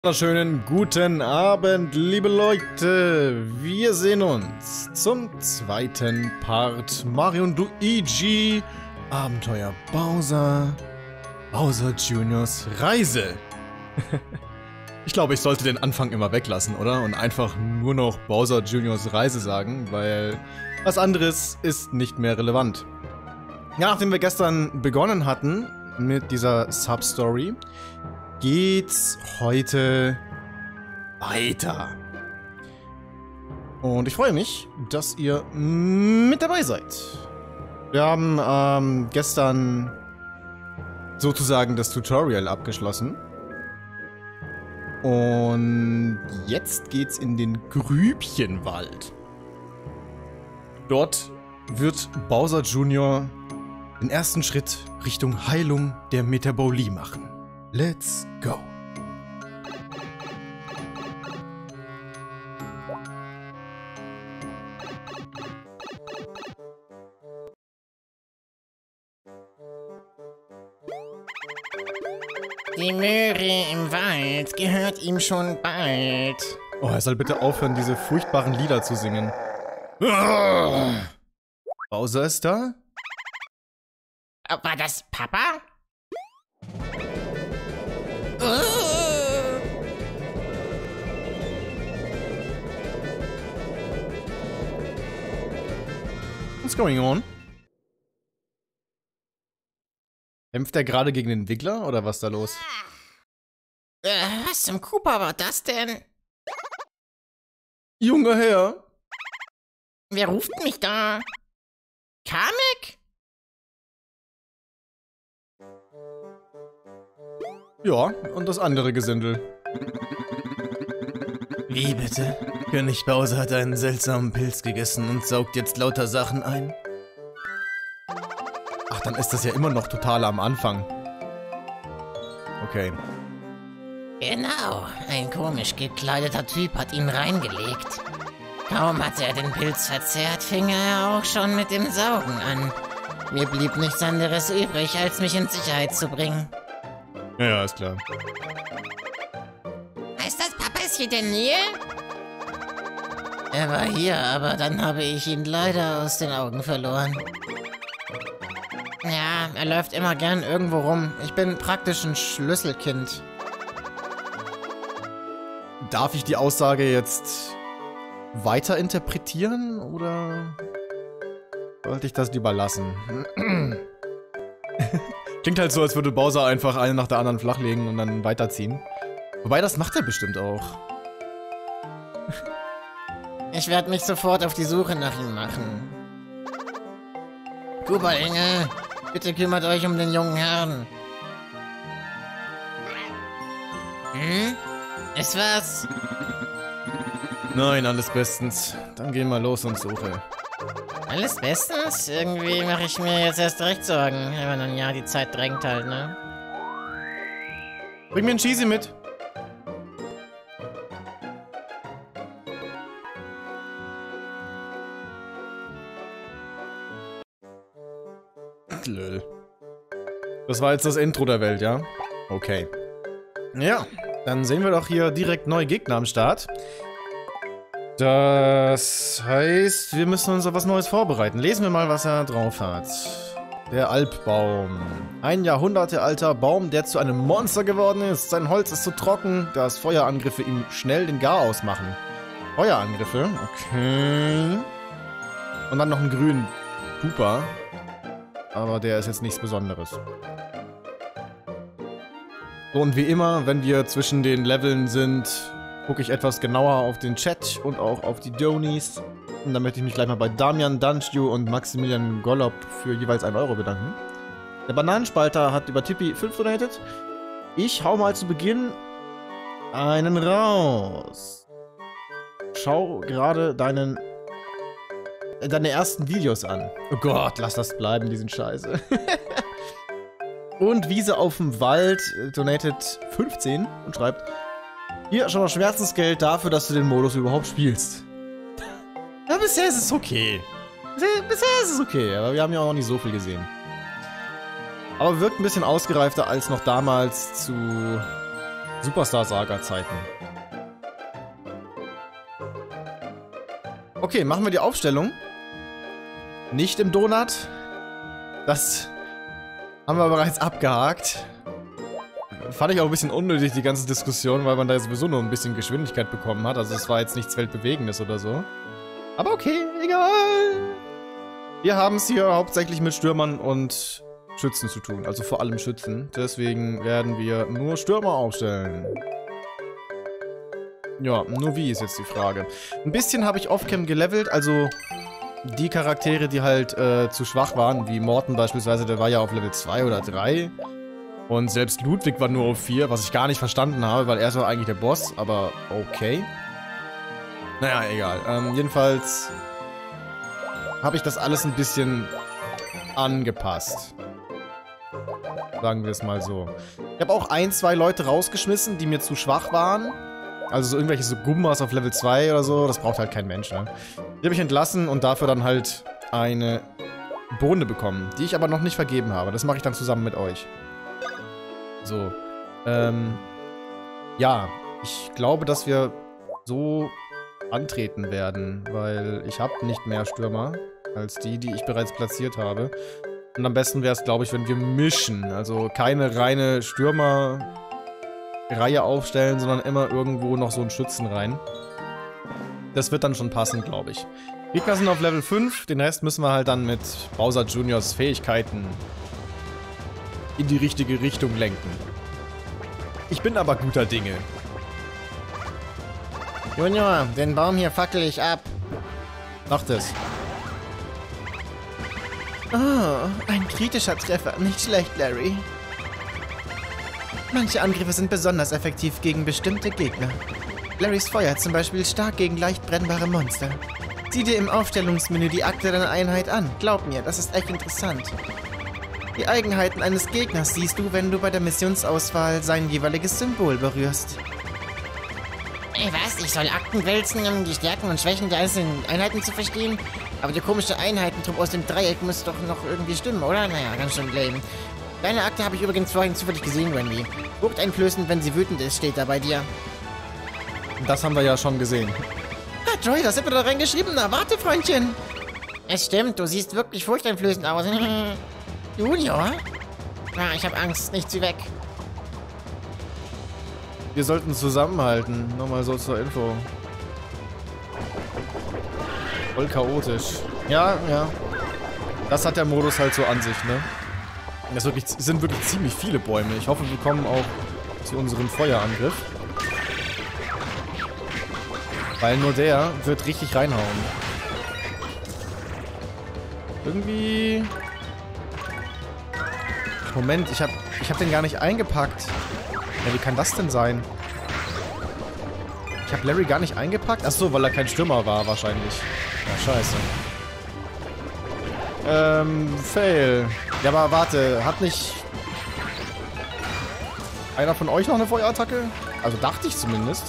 Wunderschönen guten Abend, liebe Leute. Wir sehen uns zum zweiten Part Mario und Luigi Abenteuer Bowser Juniors Reise. Ich glaube, ich sollte den Anfang immer weglassen, oder? Und einfach nur noch Bowser Juniors Reise sagen, weil was anderes ist nicht mehr relevant. Ja, nachdem wir gestern begonnen hatten mit dieser Substory, geht's heute weiter. Und ich freue mich, dass ihr mit dabei seid. Wir haben gestern sozusagen das Tutorial abgeschlossen. Und jetzt geht's in den Grübchenwald. Dort wird Bowser Jr. den ersten Schritt Richtung Heilung der Metabolie machen. Let's go. Die Möhre im Wald gehört ihm schon bald. Oh, er soll bitte aufhören, diese furchtbaren Lieder zu singen. Bowser ist da? War das Papa? What's going on? Kämpft er gerade gegen den Wiggler oder was ist da los? Was zum Cooper war das denn? Junger Herr! Wer ruft mich da? Kamek? Ja, und das andere Gesindel. Wie bitte? König Bowser hat einen seltsamen Pilz gegessen und saugt jetzt lauter Sachen ein. Ach, dann ist das ja immer noch total am Anfang. Okay. Genau, ein komisch gekleideter Typ hat ihn reingelegt. Kaum hatte er den Pilz verzehrt, fing er auch schon mit dem Saugen an. Mir blieb nichts anderes übrig, als mich in Sicherheit zu bringen. Ja, ist klar. Heißt das, Papa ist hier in der Nähe? Er war hier, aber dann habe ich ihn leider aus den Augen verloren. Ja, er läuft immer gern irgendwo rum. Ich bin praktisch ein Schlüsselkind. Darf ich die Aussage jetzt weiter interpretieren oder sollte ich das lieber lassen? Klingt halt so, als würde Bowser einfach eine nach der anderen flachlegen und dann weiterziehen. Wobei, das macht er bestimmt auch. Ich werde mich sofort auf die Suche nach ihm machen. Koopalinge, bitte kümmert euch um den jungen Herrn. Hm? Ist was? Nein, alles bestens. Dann gehen wir los und suche. Alles bestens? Irgendwie mache ich mir jetzt erst recht Sorgen. Aber nun ja, die Zeit drängt halt, ne? Bring mir einen Cheesy mit. Lol. Das war jetzt das Intro der Welt, ja? Okay. Ja, dann sehen wir doch hier direkt neue Gegner am Start. Das heißt, wir müssen uns auf was Neues vorbereiten. Lesen wir mal, was er drauf hat. Der Alpbaum. Ein jahrhundertealter Baum, der zu einem Monster geworden ist. Sein Holz ist zu trocken, dass Feuerangriffe ihm schnell den Garaus machen. Feuerangriffe? Okay. Und dann noch einen grünen Pupa. Aber der ist jetzt nichts Besonderes. So, und wie immer, wenn wir zwischen den Leveln sind, gucke ich etwas genauer auf den Chat und auch auf die Donies. Und dann möchte ich mich gleich mal bei Damian Dunchu und Maximilian Gollob für jeweils 1 Euro bedanken. Der Bananenspalter hat über Tippi 5 donated. Ich hau mal zu Beginn einen raus. Schau gerade deine ersten Videos an. Oh Gott, lass das bleiben, die sind scheiße. Und Wiese auf dem Wald donated 15 und schreibt: Hier schon mal Schmerzensgeld dafür, dass du den Modus überhaupt spielst. Ja, bisher ist es okay. Bisher ist es okay, aber wir haben ja auch noch nicht so viel gesehen. Aber wirkt ein bisschen ausgereifter als noch damals zu Superstar-Saga-Zeiten. Okay, machen wir die Aufstellung. Nicht im Donut. Das haben wir bereits abgehakt. Fand ich auch ein bisschen unnötig, die ganze Diskussion, weil man da sowieso nur ein bisschen Geschwindigkeit bekommen hat. Also es war jetzt nichts Weltbewegendes oder so. Aber okay, egal. Wir haben es hier hauptsächlich mit Stürmern und Schützen zu tun. Also vor allem Schützen. Deswegen werden wir nur Stürmer aufstellen. Ja, nur wie ist jetzt die Frage. Ein bisschen habe ich Offcam gelevelt, also die Charaktere, die halt zu schwach waren, wie Morten beispielsweise, der war ja auf Level 2 oder 3. Und selbst Ludwig war nur auf 4, was ich gar nicht verstanden habe, weil er ist doch eigentlich der Boss, aber okay. Naja, egal. Jedenfalls habe ich das alles ein bisschen angepasst. Sagen wir es mal so. Ich habe auch 1, 2 Leute rausgeschmissen, die mir zu schwach waren. Also so irgendwelche so Gummas auf Level 2 oder so, das braucht halt kein Mensch, ne? Die habe ich entlassen und dafür dann halt eine Bohne bekommen, die ich aber noch nicht vergeben habe. Das mache ich dann zusammen mit euch. So, ja, ich glaube, dass wir so antreten werden, weil ich habe nicht mehr Stürmer als die ich bereits platziert habe. Und am besten wäre es, glaube ich, wenn wir mischen. Also keine reine Stürmer-Reihe aufstellen, sondern immer irgendwo noch so einen Schützen rein. Das wird dann schon passen, glaube ich. Gegner sind auf Level 5, den Rest müssen wir halt dann mit Bowser Juniors Fähigkeiten in die richtige Richtung lenken. Ich bin aber guter Dinge. Junior, den Baum hier fackel ich ab. Mach das. Oh, ein kritischer Treffer. Nicht schlecht, Larry. Manche Angriffe sind besonders effektiv gegen bestimmte Gegner. Larrys Feuer zum Beispiel stark gegen leicht brennbare Monster. Sieh dir im Aufstellungsmenü die Akte deiner Einheit an. Glaub mir, das ist echt interessant. Die Eigenheiten eines Gegners siehst du, wenn du bei der Missionsauswahl sein jeweiliges Symbol berührst. Ey, was? Ich soll Akten wälzen, um die Stärken und Schwächen der einzelnen Einheiten zu verstehen? Aber der komische Einheitentrupp aus dem Dreieck muss doch noch irgendwie stimmen, oder? Naja, ganz schön lame. Deine Akte habe ich übrigens vorhin zufällig gesehen, Randy. Furchteinflößend, wenn sie wütend ist, steht da bei dir. Das haben wir ja schon gesehen. Ah, Joy, das hat mir da reingeschrieben. Na, warte, Freundchen. Es stimmt, du siehst wirklich furchteinflößend aus. Junior? Ah, ich habe Angst, nicht sie weg. Wir sollten zusammenhalten. Nochmal so zur Info. Voll chaotisch. Ja, ja. Das hat der Modus halt so an sich, ne? Es sind wirklich ziemlich viele Bäume. Ich hoffe, wir kommen auch zu unserem Feuerangriff. Weil nur der wird richtig reinhauen. Irgendwie... Moment, ich hab den gar nicht eingepackt. Ja, wie kann das denn sein? Ich habe Larry gar nicht eingepackt? Achso, weil er kein Stürmer war wahrscheinlich. Ja, scheiße. Fail. Ja, aber warte, hat nicht einer von euch noch eine Feuerattacke? Also dachte ich zumindest.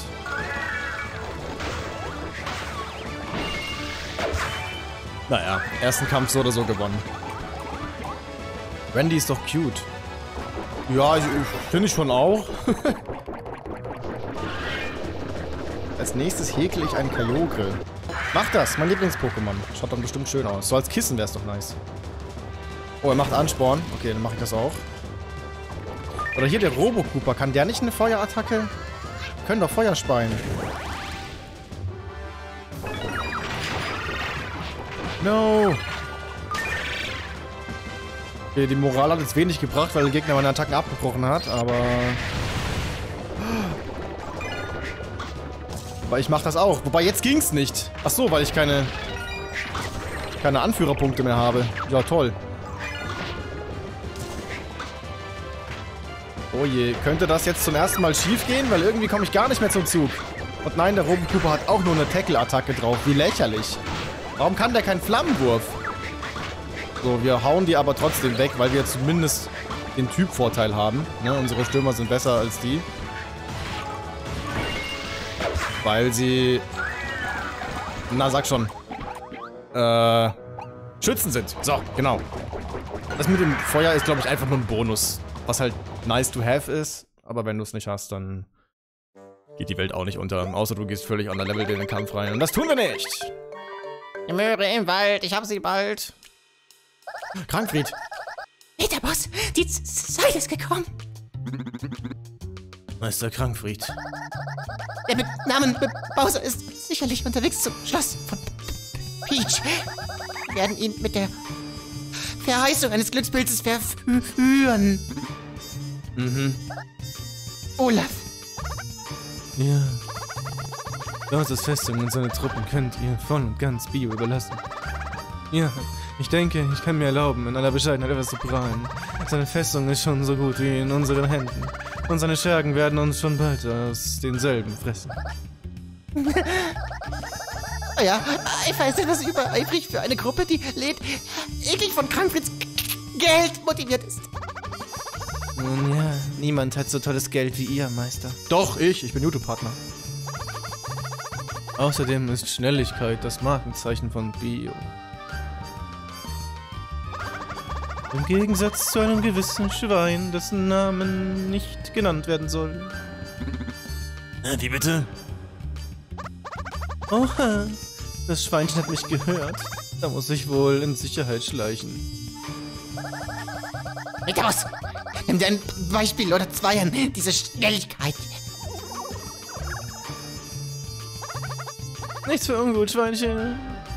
Naja, ersten Kampf so oder so gewonnen. Randy ist doch cute. Ja, finde ich schon auch. Als nächstes häkel ich einen Kyogre. Mach das, mein Lieblings-Pokémon. Schaut dann bestimmt schön aus. So als Kissen wäre es doch nice. Oh, er macht Ansporn. Okay, dann mache ich das auch. Oder hier der Robo-Cooper. Kann der nicht eine Feuerattacke? Können doch Feuer speien. No! Okay, die Moral hat jetzt wenig gebracht, weil der Gegner meine Attacken abgebrochen hat, aber... Aber ich mach das auch. Wobei, jetzt ging's nicht. Ach so, weil ich keine Anführerpunkte mehr habe. Ja, toll. Oh je, könnte das jetzt zum ersten Mal schief gehen? Weil irgendwie komme ich gar nicht mehr zum Zug. Und nein, der Robo-Cooper hat auch nur eine Tackle-Attacke drauf. Wie lächerlich. Warum kann der keinen Flammenwurf? So, wir hauen die aber trotzdem weg, weil wir zumindest den Typvorteil haben. Ne? Unsere Stürmer sind besser als die. Weil sie... Na, sag schon. Schützen sind. So, genau. Das mit dem Feuer ist, glaube ich, einfach nur ein Bonus. Was halt nice to have ist. Aber wenn du es nicht hast, dann geht die Welt auch nicht unter. Außer du gehst völlig underlevelt in den Kampf rein. Und das tun wir nicht. Die Möhre im Wald, ich hab sie bald. Krankfried. Meterboss, die Zeit ist gekommen. Meister Krankfried. Der mit Namen Bowser ist sicherlich unterwegs zum Schloss von Peach. Wir werden ihn mit der Verheißung eines Glückspilzes verführen. Mhm. Olaf. Ja. Bowsers Festung und seine Truppen könnt ihr voll und ganz Bio überlassen. Ja, ich denke, ich kann mir erlauben, in aller Bescheidenheit etwas zu prahlen. Seine Festung ist schon so gut wie in unseren Händen. Und seine Schergen werden uns schon bald aus denselben fressen. Ja, Eifer ist etwas übereifrig für eine Gruppe, die eklig von Krankfrieds Geld motiviert ist. Nun ja, niemand hat so tolles Geld wie ihr, Meister. Doch, ich bin YouTube-Partner. Außerdem ist Schnelligkeit das Markenzeichen von Bio. Im Gegensatz zu einem gewissen Schwein, dessen Namen nicht genannt werden soll. Wie bitte? Oha, das Schweinchen hat mich gehört. Da muss ich wohl in Sicherheit schleichen. Meterboss, nimm dir ein Beispiel oder zwei an diese Schnelligkeit. Nichts für ungut, Schweinchen.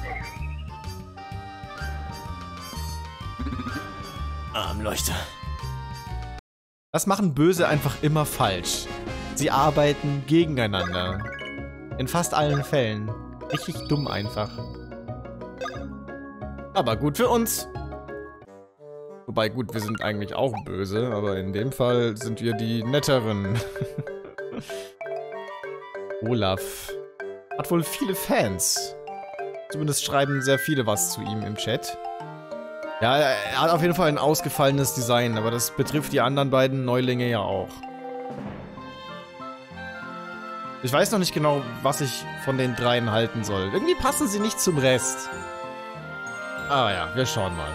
Armleuchter. Das machen Böse einfach immer falsch. Sie arbeiten gegeneinander. In fast allen Fällen. Richtig dumm einfach. Aber gut für uns. Wobei, gut, wir sind eigentlich auch böse, aber in dem Fall sind wir die Netteren. Olaf hat wohl viele Fans. Zumindest schreiben sehr viele was zu ihm im Chat. Ja, er hat auf jeden Fall ein ausgefallenes Design, aber das betrifft die anderen beiden Neulinge ja auch. Ich weiß noch nicht genau, was ich von den dreien halten soll. Irgendwie passen sie nicht zum Rest. Aber ja, wir schauen mal.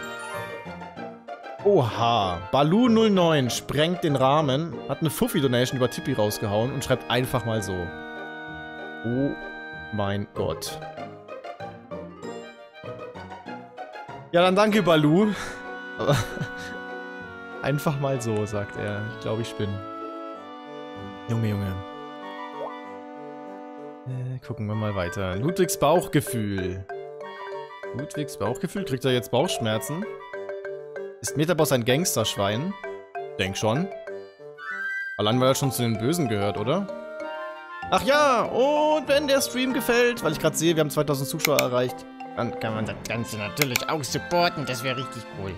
Oha, Baloo09 sprengt den Rahmen, hat eine Fuffi-Donation über Tippi rausgehauen und schreibt einfach mal so. Oh mein Gott. Ja, dann danke, Baloo. Aber einfach mal so, sagt er. Ich glaube, ich bin. Junge, Junge. Gucken wir mal weiter. Ludwigs Bauchgefühl. Ludwigs Bauchgefühl? Kriegt er jetzt Bauchschmerzen? Ist Meterboss ein Gangsterschwein? Denk schon. Allein weil er schon zu den Bösen gehört, oder? Ach ja, und wenn der Stream gefällt, weil ich gerade sehe, wir haben 2000 Zuschauer erreicht, dann kann man das Ganze natürlich auch supporten, das wäre richtig cool.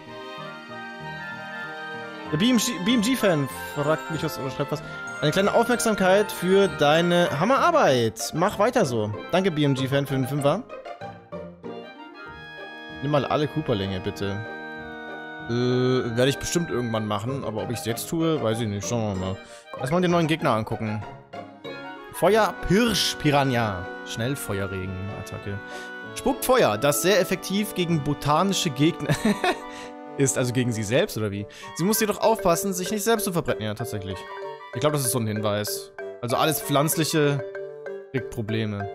Der BMG-Fan fragt mich was oder schreibt was. Eine kleine Aufmerksamkeit für deine Hammerarbeit. Mach weiter so. Danke, BMG-Fan, für den 5er. Nimm mal alle Cooperlinge, bitte. Werde ich bestimmt irgendwann machen, aber ob ich es jetzt tue, weiß ich nicht. Schauen wir mal. Erstmal den neuen Gegner angucken. Feuer Pirsch Piranha. Schnellfeuerregen-Attacke. Spuckt Feuer, das sehr effektiv gegen botanische Gegner ist. Also gegen sie selbst, oder wie? Sie muss jedoch aufpassen, sich nicht selbst zu verbrennen. Ja, tatsächlich. Ich glaube, das ist so ein Hinweis. Also alles Pflanzliche kriegt Probleme.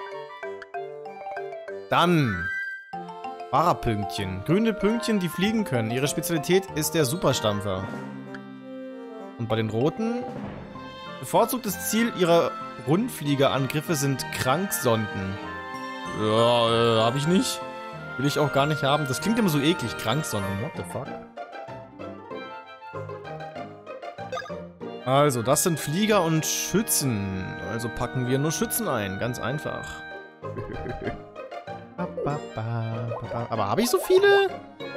Dann Fahrerpünktchen. Grüne Pünktchen, die fliegen können. Ihre Spezialität ist der Superstampfer. Und bei den roten? Bevorzugtes Ziel ihrer Rundfliegerangriffe sind Kranksonden. Ja, hab ich nicht. Will ich auch gar nicht haben. Das klingt immer so eklig. Kranksonden. What the fuck? Also, das sind Flieger und Schützen. Also packen wir nur Schützen ein. Ganz einfach. Aber habe ich so viele?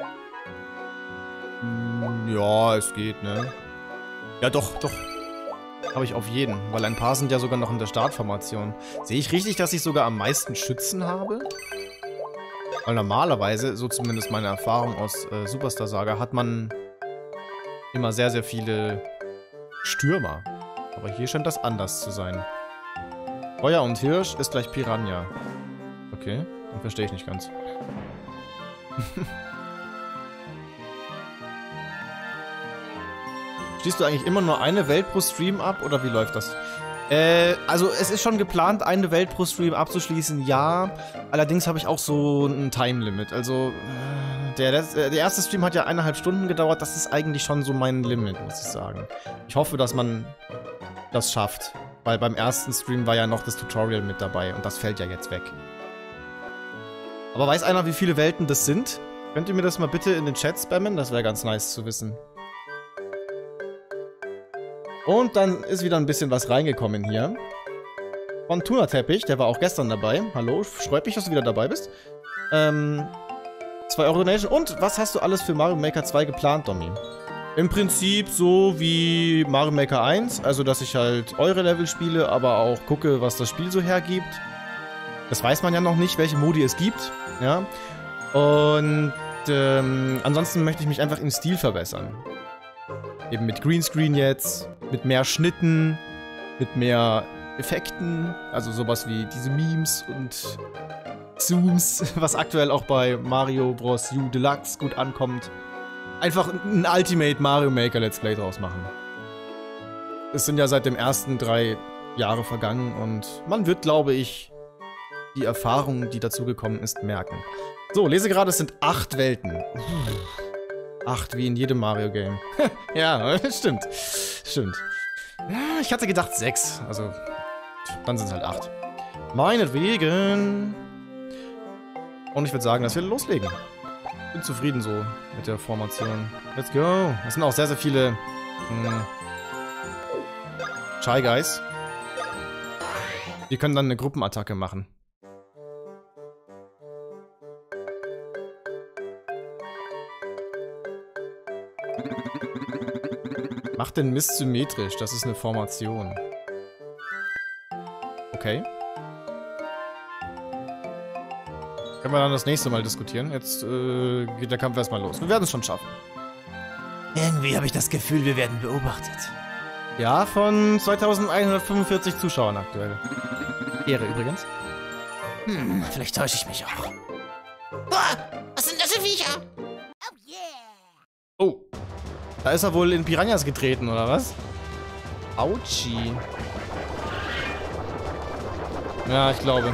Ja, es geht, ne? Ja, doch. Habe ich auf jeden. Weil ein paar sind ja sogar noch in der Startformation. Sehe ich richtig, dass ich sogar am meisten Schützen habe? Weil normalerweise, so zumindest meine Erfahrung aus Superstar Saga, hat man immer sehr, sehr viele Stürmer. Aber hier scheint das anders zu sein. Feuer und Hirsch ist gleich Piranha. Okay, dann verstehe ich nicht ganz. Schließt du eigentlich immer nur eine Welt pro Stream ab, oder wie läuft das? Also es ist schon geplant, eine Welt pro Stream abzuschließen, ja. Allerdings habe ich auch so ein Time-Limit. Also der erste Stream hat ja 1,5 Stunden gedauert. Das ist eigentlich schon so mein Limit, muss ich sagen. Ich hoffe, dass man das schafft. Weil beim ersten Stream war ja noch das Tutorial mit dabei und das fällt ja jetzt weg. Aber weiß einer, wie viele Welten das sind? Könnt ihr mir das mal bitte in den Chat spammen? Das wäre ganz nice zu wissen. Und dann ist wieder ein bisschen was reingekommen hier. Von Tuna Teppich, der war auch gestern dabei. Hallo, freut mich, dass du wieder dabei bist. 2 Euro Donation. Und was hast du alles für Mario Maker 2 geplant, Domi? Im Prinzip so wie Mario Maker 1. Also, dass ich halt eure Level spiele, aber auch gucke, was das Spiel so hergibt. Das weiß man ja noch nicht, welche Modi es gibt. Ja. Und ansonsten möchte ich mich einfach im Stil verbessern. Eben mit Greenscreen jetzt, mit mehr Schnitten, mit mehr Effekten, also sowas wie diese Memes und Zooms, was aktuell auch bei Mario Bros. U Deluxe gut ankommt. Einfach ein Ultimate Mario Maker Let's Play draus machen. Es sind ja seit dem ersten 3 Jahre vergangen und man wird, glaube ich, die Erfahrung, die dazugekommen ist, merken. So, lese gerade, es sind 8 Welten. 8 wie in jedem Mario-Game. Ja, stimmt. Stimmt. Ich hatte gedacht 6. Also, dann sind es halt 8. Meinetwegen. Und ich würde sagen, dass wir loslegen. Bin zufrieden so mit der Formation. Let's go. Es sind auch sehr, sehr viele Shy Guys. Die können dann eine Gruppenattacke machen. Mach den Mist symmetrisch, das ist eine Formation. Okay. Können wir dann das nächste Mal diskutieren. Jetzt geht der Kampf erstmal los. Wir werden es schon schaffen. Irgendwie habe ich das Gefühl, wir werden beobachtet. Ja, von 2145 Zuschauern aktuell. Ehre übrigens. Vielleicht täusche ich mich auch. Was sind das für Viecher? Oh. Da ist er wohl in Piranhas getreten, oder was? Autschi. Ja, ich glaube.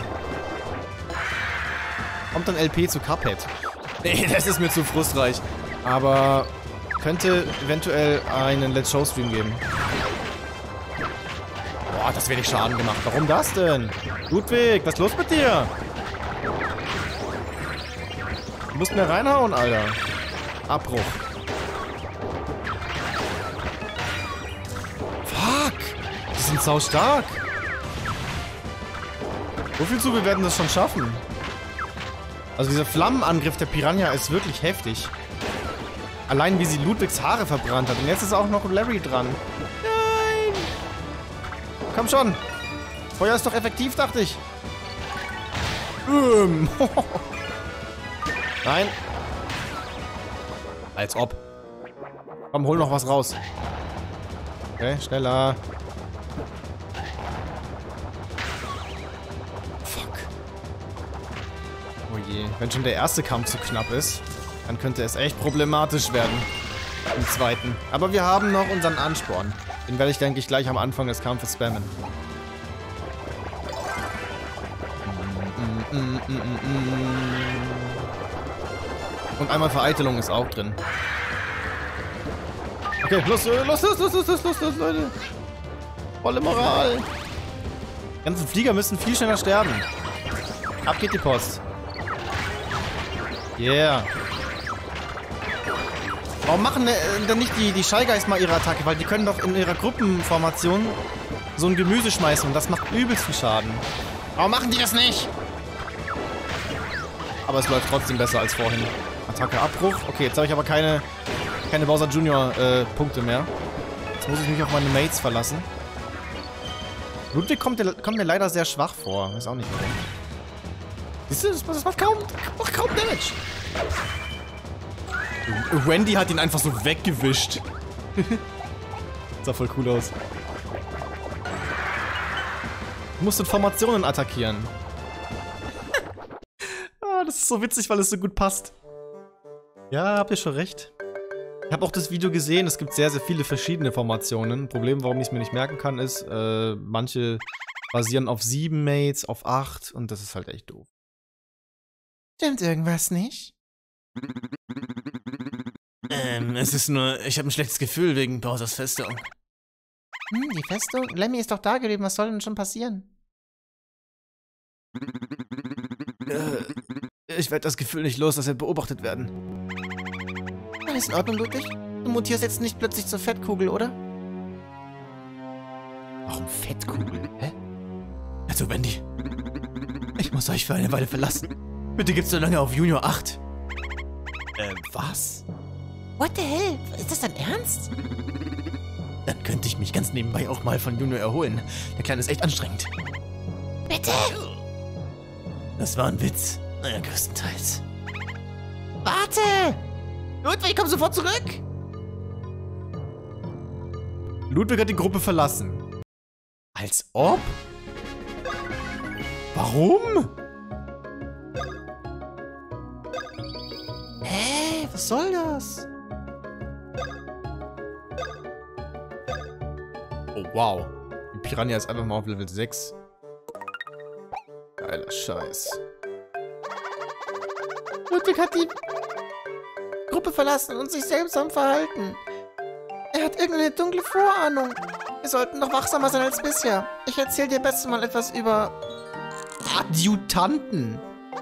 Kommt dann LP zu Cuphead? Nee, das ist mir zu frustreich. Aber könnte eventuell einen Let's Show Stream geben. Boah, das werde ich Schaden gemacht. Warum das denn? Ludwig, was ist los mit dir? Du musst mehr reinhauen, Alter. Abbruch. Fuck! Die sind sau stark. So viel zu, wir werden das schon schaffen. Also dieser Flammenangriff der Piranha ist wirklich heftig. Allein wie sie Ludwigs Haare verbrannt hat. Und jetzt ist auch noch Larry dran. Nein! Komm schon! Feuer ist doch effektiv, dachte ich. Nein. Als ob. Komm, hol noch was raus. Okay, schneller. Fuck. Oh je. Wenn schon der erste Kampf zu knapp ist, dann könnte es echt problematisch werden. Im zweiten. Aber wir haben noch unseren Ansporn. Den werde ich, denke ich, gleich am Anfang des Kampfes spammen. Und einmal Vereitelung ist auch drin. Okay, los, Leute. Volle Moral. Die ganzen Flieger müssen viel schneller sterben. Ab geht die Post. Yeah. Warum machen denn nicht die Shy Guys mal ihre Attacke? Weil die können doch in ihrer Gruppenformation so ein Gemüse schmeißen und das macht übelst viel Schaden. Warum machen die das nicht? Aber es läuft trotzdem besser als vorhin. Attacke, Abbruch. Okay, jetzt habe ich aber keine Bowser Jr. Punkte mehr. Jetzt muss ich mich auf meine Mates verlassen. Ludwig kommt mir leider sehr schwach vor. Weiß auch nicht warum. Siehst du, das macht kaum Damage. Wendy hat ihn einfach so weggewischt. Sah voll cool aus. Du musst in Formationen attackieren. Ah, das ist so witzig, weil es so gut passt. Ja, habt ihr schon recht. Ich habe auch das Video gesehen, es gibt sehr, sehr viele verschiedene Formationen. Problem, warum ich es mir nicht merken kann, ist, manche basieren auf 7 Mates, auf 8 und das ist halt echt doof. Stimmt irgendwas nicht? Es ist nur, ich habe ein schlechtes Gefühl wegen Bowsers Festung. Die Festung? Lemmy ist doch da geblieben, was soll denn schon passieren? Ich werde das Gefühl nicht los, dass wir beobachtet werden. Alles in Ordnung, Ludwig? Du mutierst jetzt nicht plötzlich zur Fettkugel, oder? Warum Fettkugel? Hä? Also, Wendy, ich muss euch für eine Weile verlassen. Bitte gibt's so lange auf Junior 8. Was? What the hell? Ist das dein Ernst? Dann könnte ich mich ganz nebenbei auch mal von Junior erholen. Der Kleine ist echt anstrengend. Bitte! Das war ein Witz. Naja, größtenteils. Warte! Ludwig, komm sofort zurück! Ludwig hat die Gruppe verlassen. Als ob? Warum? Hä? Was soll das? Oh, wow. Die Piranha ist einfach mal auf Level 6. Geiler Scheiß. Ludwig hat die Gruppe verlassen und sich seltsam verhalten. Er hat irgendeine dunkle Vorahnung. Wir sollten noch wachsamer sein als bisher. Ich erzähle dir besser mal etwas über Adjutanten.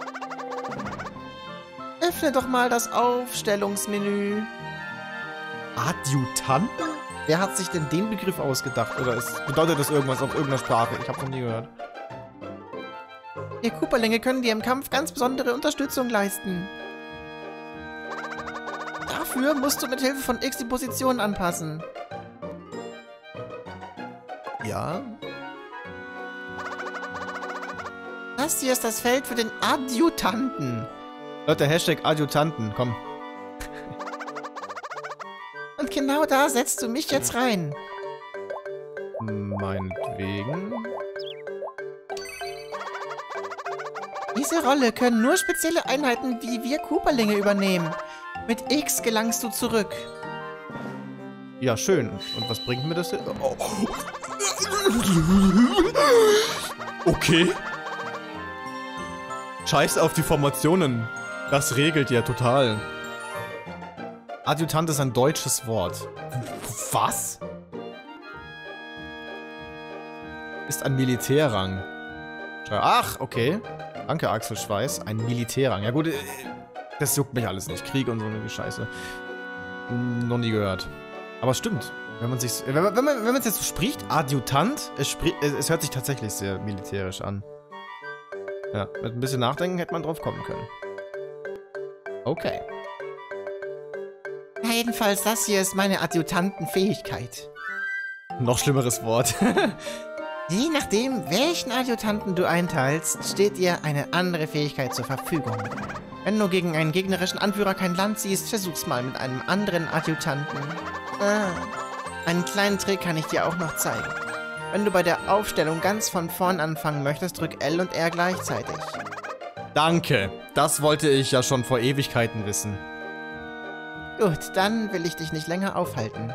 Öffne doch mal das Aufstellungsmenü. Adjutanten? Wer hat sich denn den Begriff ausgedacht? Oder bedeutet das irgendwas auf irgendeiner Sprache? Ich hab's noch nie gehört. Wir Cooperlinge können dir im Kampf ganz besondere Unterstützung leisten. Dafür musst du mit Hilfe von X die Position anpassen. Ja? Das hier ist das Feld für den Adjutanten. Leute, Hashtag Adjutanten, komm. Und genau da setzt du mich jetzt rein. Meinetwegen. Diese Rolle können nur spezielle Einheiten wie wir Cooperlinge übernehmen. Mit X gelangst du zurück. Ja, schön. Und was bringt mir das hier? Oh. Okay. Scheiß auf die Formationen. Das regelt ja total. Adjutant ist ein deutsches Wort. Was? Ist ein Militärrang. Ach, okay. Danke, Axel Schweiß. Ein Militärrang. Ja gut, das juckt mich alles nicht. Krieg und so eine Scheiße. Noch nie gehört. Aber stimmt. Wenn man es jetzt so spricht, Adjutant, es hört sich tatsächlich sehr militärisch an. Ja, mit ein bisschen Nachdenken hätte man drauf kommen können. Okay. Ja, jedenfalls, das hier ist meine Adjutantenfähigkeit. Noch schlimmeres Wort. Je nachdem, welchen Adjutanten du einteilst, steht dir eine andere Fähigkeit zur Verfügung. Wenn du gegen einen gegnerischen Anführer kein Land siehst, versuch's mal mit einem anderen Adjutanten. Einen kleinen Trick kann ich dir auch noch zeigen. Wenn du bei der Aufstellung ganz von vorn anfangen möchtest, drück L und R gleichzeitig. Danke. Das wollte ich ja schon vor Ewigkeiten wissen. Gut, dann will ich dich nicht länger aufhalten.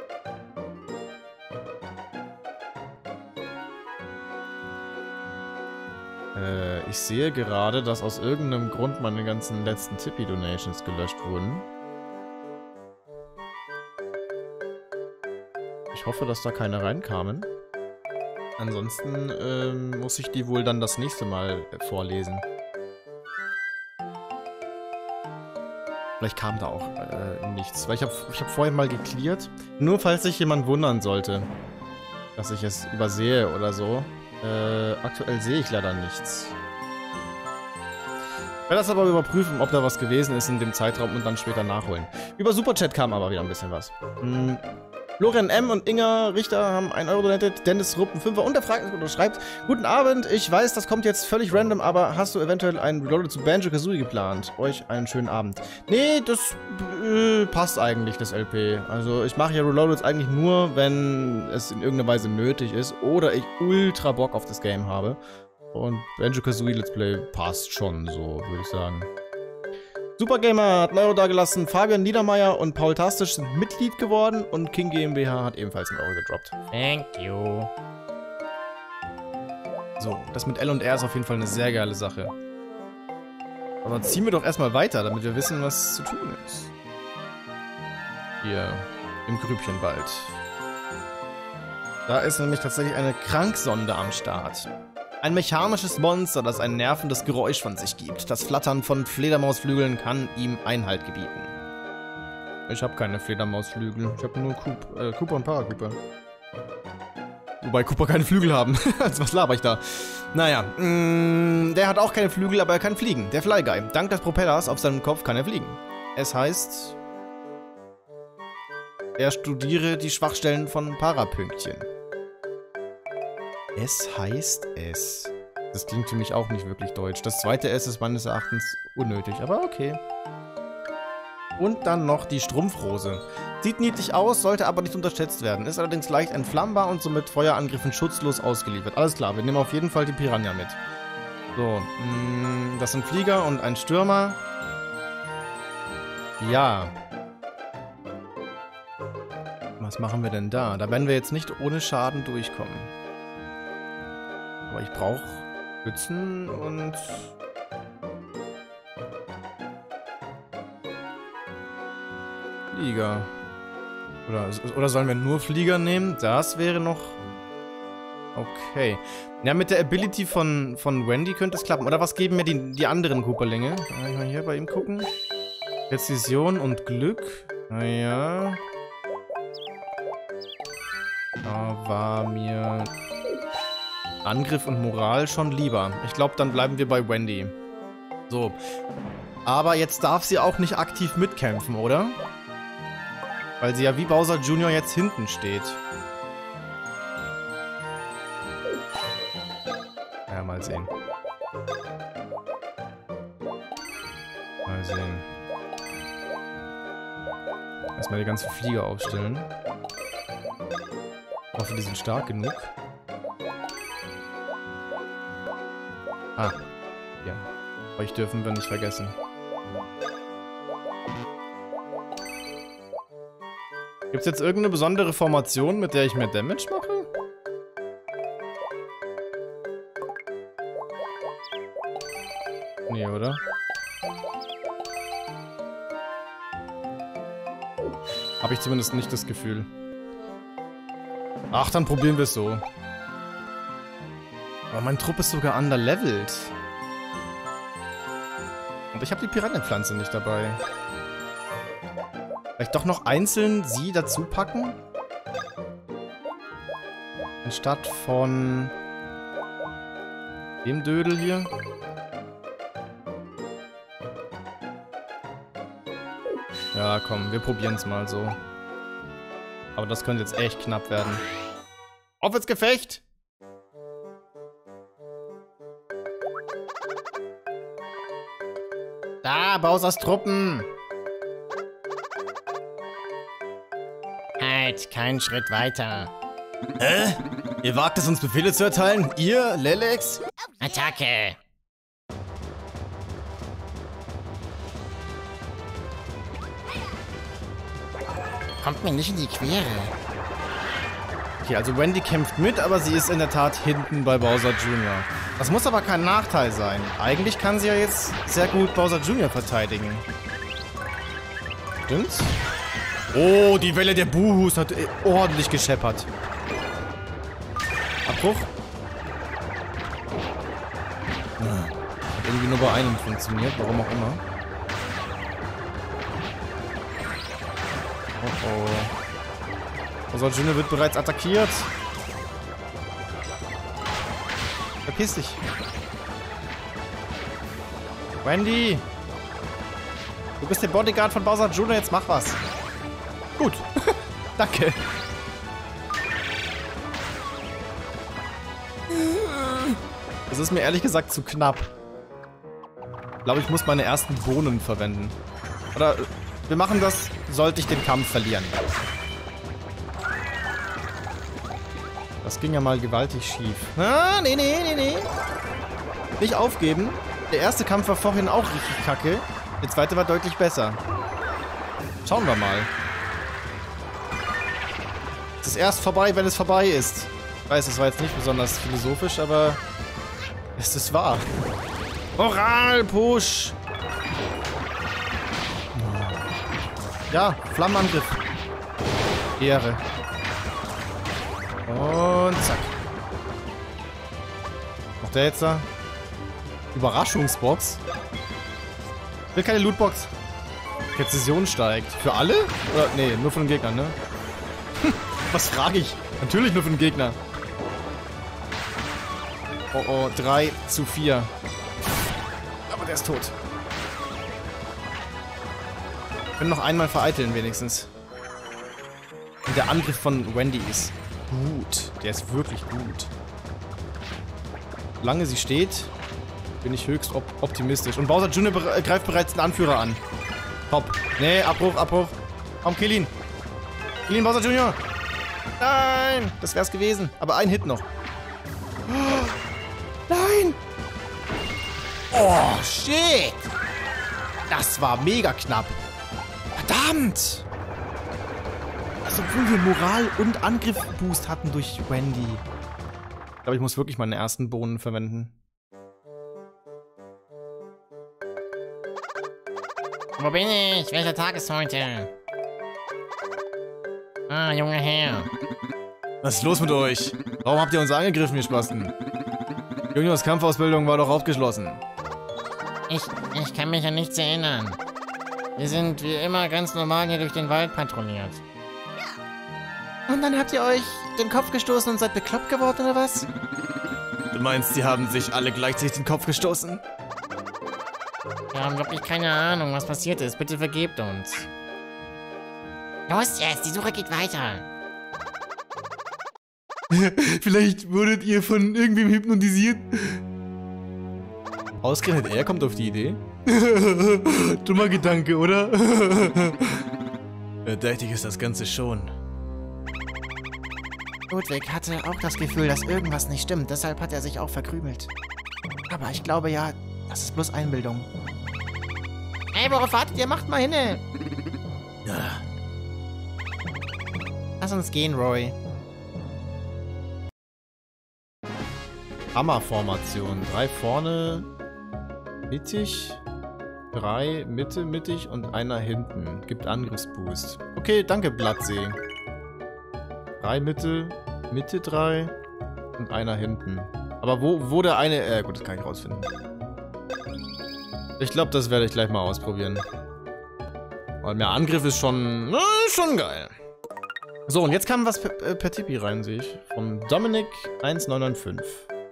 Ich sehe gerade, dass aus irgendeinem Grund meine ganzen letzten Tippy-Donations gelöscht wurden. Ich hoffe, dass da keine reinkamen. Ansonsten muss ich die wohl dann das nächste Mal vorlesen. Vielleicht kam da auch nichts. Weil ich hab vorhin mal gecleart. Nur falls sich jemand wundern sollte, dass ich es übersehe oder so. Aktuell sehe ich leider nichts. Ich werde das aber überprüfen, ob da was gewesen ist in dem Zeitraum und dann später nachholen. Über Superchat kam aber wieder ein bisschen was. Florian M. und Inga Richter haben 1 Euro donatet, Dennis Rupp 5er und der fragt oder schreibt: Guten Abend, ich weiß, das kommt jetzt völlig random, aber hast du eventuell einen Reloaded zu Banjo-Kazooie geplant? Euch einen schönen Abend. Nee, das passt eigentlich, das LP. Also ich mache ja Reloadeds eigentlich nur, wenn es in irgendeiner Weise nötig ist oder ich ultra Bock auf das Game habe. Und Banjo-Kazooie Let's Play passt schon so, würde ich sagen. Supergamer hat 1 Euro dagelassen, Fabian Niedermeyer und Paul Tastisch sind Mitglied geworden und King GmbH hat ebenfalls 1 Euro gedroppt. Thank you. So, das mit L und R ist auf jeden Fall eine sehr geile Sache. Aber ziehen wir doch erstmal weiter, damit wir wissen, was zu tun ist. Hier, im Grübchenwald. Da ist nämlich tatsächlich eine Kranksonde am Start. Ein mechanisches Monster, das ein nervendes Geräusch von sich gibt. Das Flattern von Fledermausflügeln kann ihm Einhalt gebieten. Ich habe keine Fledermausflügel. Ich habe nur Koopa und Paracooper. Wobei Koopa keine Flügel haben. Also was laber ich da? Naja, der hat auch keine Flügel, aber er kann fliegen. Der Fly Guy. Dank des Propellers auf seinem Kopf kann er fliegen. Es heißt, er studiere die Schwachstellen von Parapünktchen. Es heißt es. Das klingt für mich auch nicht wirklich deutsch. Das zweite S ist meines Erachtens unnötig, aber okay. Und dann noch die Strumpfrose. Sieht niedlich aus, sollte aber nicht unterschätzt werden. Ist allerdings leicht entflammbar und somit Feuerangriffen schutzlos ausgeliefert. Alles klar, wir nehmen auf jeden Fall die Piranha mit. So, das sind Flieger und ein Stürmer. Ja. Was machen wir denn da? Da werden wir jetzt nicht ohne Schaden durchkommen. Aber ich brauche Schützen und... Flieger. Oder sollen wir nur Flieger nehmen? Das wäre noch... Okay. Ja, mit der Ability von Wendy könnte es klappen. Oder was geben mir die anderen Cooperlinge? Kann ich mal hier bei ihm gucken. Präzision und Glück. Naja. Da war mir Angriff und Moral schon lieber. Ich glaube, dann bleiben wir bei Wendy. So. Aber jetzt darf sie auch nicht aktiv mitkämpfen, oder? Weil sie ja wie Bowser Jr. jetzt hinten steht. Ja, mal sehen. Mal sehen. Erstmal die ganzen Flieger aufstellen. Ich hoffe, die sind stark genug. Ah. Ja. Euch dürfen wir nicht vergessen. Gibt es jetzt irgendeine besondere Formation, mit der ich mehr Damage mache? Nee, oder? Habe ich zumindest nicht das Gefühl. Ach, dann probieren wir es so. Aber mein Trupp ist sogar underlevelt. Und ich habe die Piranha-Pflanze nicht dabei. Vielleicht doch noch einzeln sie dazu packen? Anstatt von dem Dödel hier. Ja, komm, wir probieren es mal so. Aber das könnte jetzt echt knapp werden. Auf ins Gefecht! Da, Bowsers Truppen! Halt, keinen Schritt weiter. Hä? Ihr wagt es, uns Befehle zu erteilen? Ihr, Lelex? Attacke! Kommt mir nicht in die Quere. Okay, also Wendy kämpft mit, aber sie ist in der Tat hinten bei Bowser Jr. Das muss aber kein Nachteil sein. Eigentlich kann sie ja jetzt sehr gut Bowser Jr. verteidigen. Stimmt's? Oh, die Welle der Buhus hat ordentlich gescheppert. Abbruch? Hat irgendwie nur bei einem funktioniert, warum auch immer. Oh oh. Bowser Jr. wird bereits attackiert. Verpiss dich. Wendy! Du bist der Bodyguard von Bowser Jr., jetzt mach was. Gut. Danke. Das ist mir ehrlich gesagt zu knapp. Ich glaube, ich muss meine ersten Bohnen verwenden. Oder wir machen das, sollte ich den Kampf verlieren. Das ging ja mal gewaltig schief. Ah, nee. Nicht aufgeben. Der erste Kampf war vorhin auch richtig kacke. Der zweite war deutlich besser. Schauen wir mal. Es ist erst vorbei, wenn es vorbei ist. Ich weiß, das war jetzt nicht besonders philosophisch, aber es ist wahr. Moral-Push! Ja, Flammenangriff. Ehre. Und zack. Noch der jetzt da? Überraschungsbox. Ich will keine Lootbox. Präzision steigt. Für alle? Oder, nee, nur von den Gegnern, ne? Was frage ich? Natürlich nur für den Gegner. Oh oh, 3:4. Aber der ist tot. Wir können noch einmal vereiteln wenigstens. Und der Angriff von Wendy ist gut. Der ist wirklich gut. Solange sie steht, bin ich höchst optimistisch. Und Bowser Jr. greift bereits den Anführer an. Top. Nee, Abbruch, Abbruch. Komm, kill ihn. Kill ihn, Bowser Jr. Nein! Das wär's gewesen. Aber ein Hit noch. Oh, nein! Oh, shit! Das war mega knapp. Verdammt! Also, obwohl wir Moral- und Angriff-Boost hatten durch Wendy. Ich glaube, ich muss wirklich meine ersten Bohnen verwenden. Wo bin ich? Welcher Tag ist heute? Ah, junger Herr. Was ist los mit euch? Warum habt ihr uns angegriffen, ihr Spasten? Juniors Kampfausbildung war doch aufgeschlossen. Ich kann mich an nichts erinnern. Wir sind wie immer ganz normal hier durch den Wald patrouilliert. Und dann habt ihr euch den Kopf gestoßen und seid bekloppt geworden, oder was? Du meinst, die haben sich alle gleichzeitig den Kopf gestoßen? Wir haben wirklich keine Ahnung, was passiert ist. Bitte vergebt uns. Los jetzt, die Suche geht weiter. Vielleicht wurdet ihr von irgendwem hypnotisiert. Ausgerechnet er kommt auf die Idee. Dummer Gedanke, oder? Verdächtig ist das Ganze schon. Ludwig hatte auch das Gefühl, dass irgendwas nicht stimmt. Deshalb hat er sich auch verkrümelt. Aber ich glaube ja, das ist bloß Einbildung. Hey, worauf wartet ihr? Macht mal hinne. Ja. Lass uns gehen, Roy. Hammerformation. 3 vorne, mittig, 3 Mitte, mittig und einer hinten. Gibt Angriffsboost. Okay, danke, Blattsee. 3 Mitte, Mitte 3 und einer hinten. Aber wo der eine... gut, das kann ich rausfinden. Ich glaube, das werde ich gleich mal ausprobieren. Weil mehr Angriff ist schon geil. So, und jetzt kam was per Tippi rein, sehe ich. Von Dominik 1995.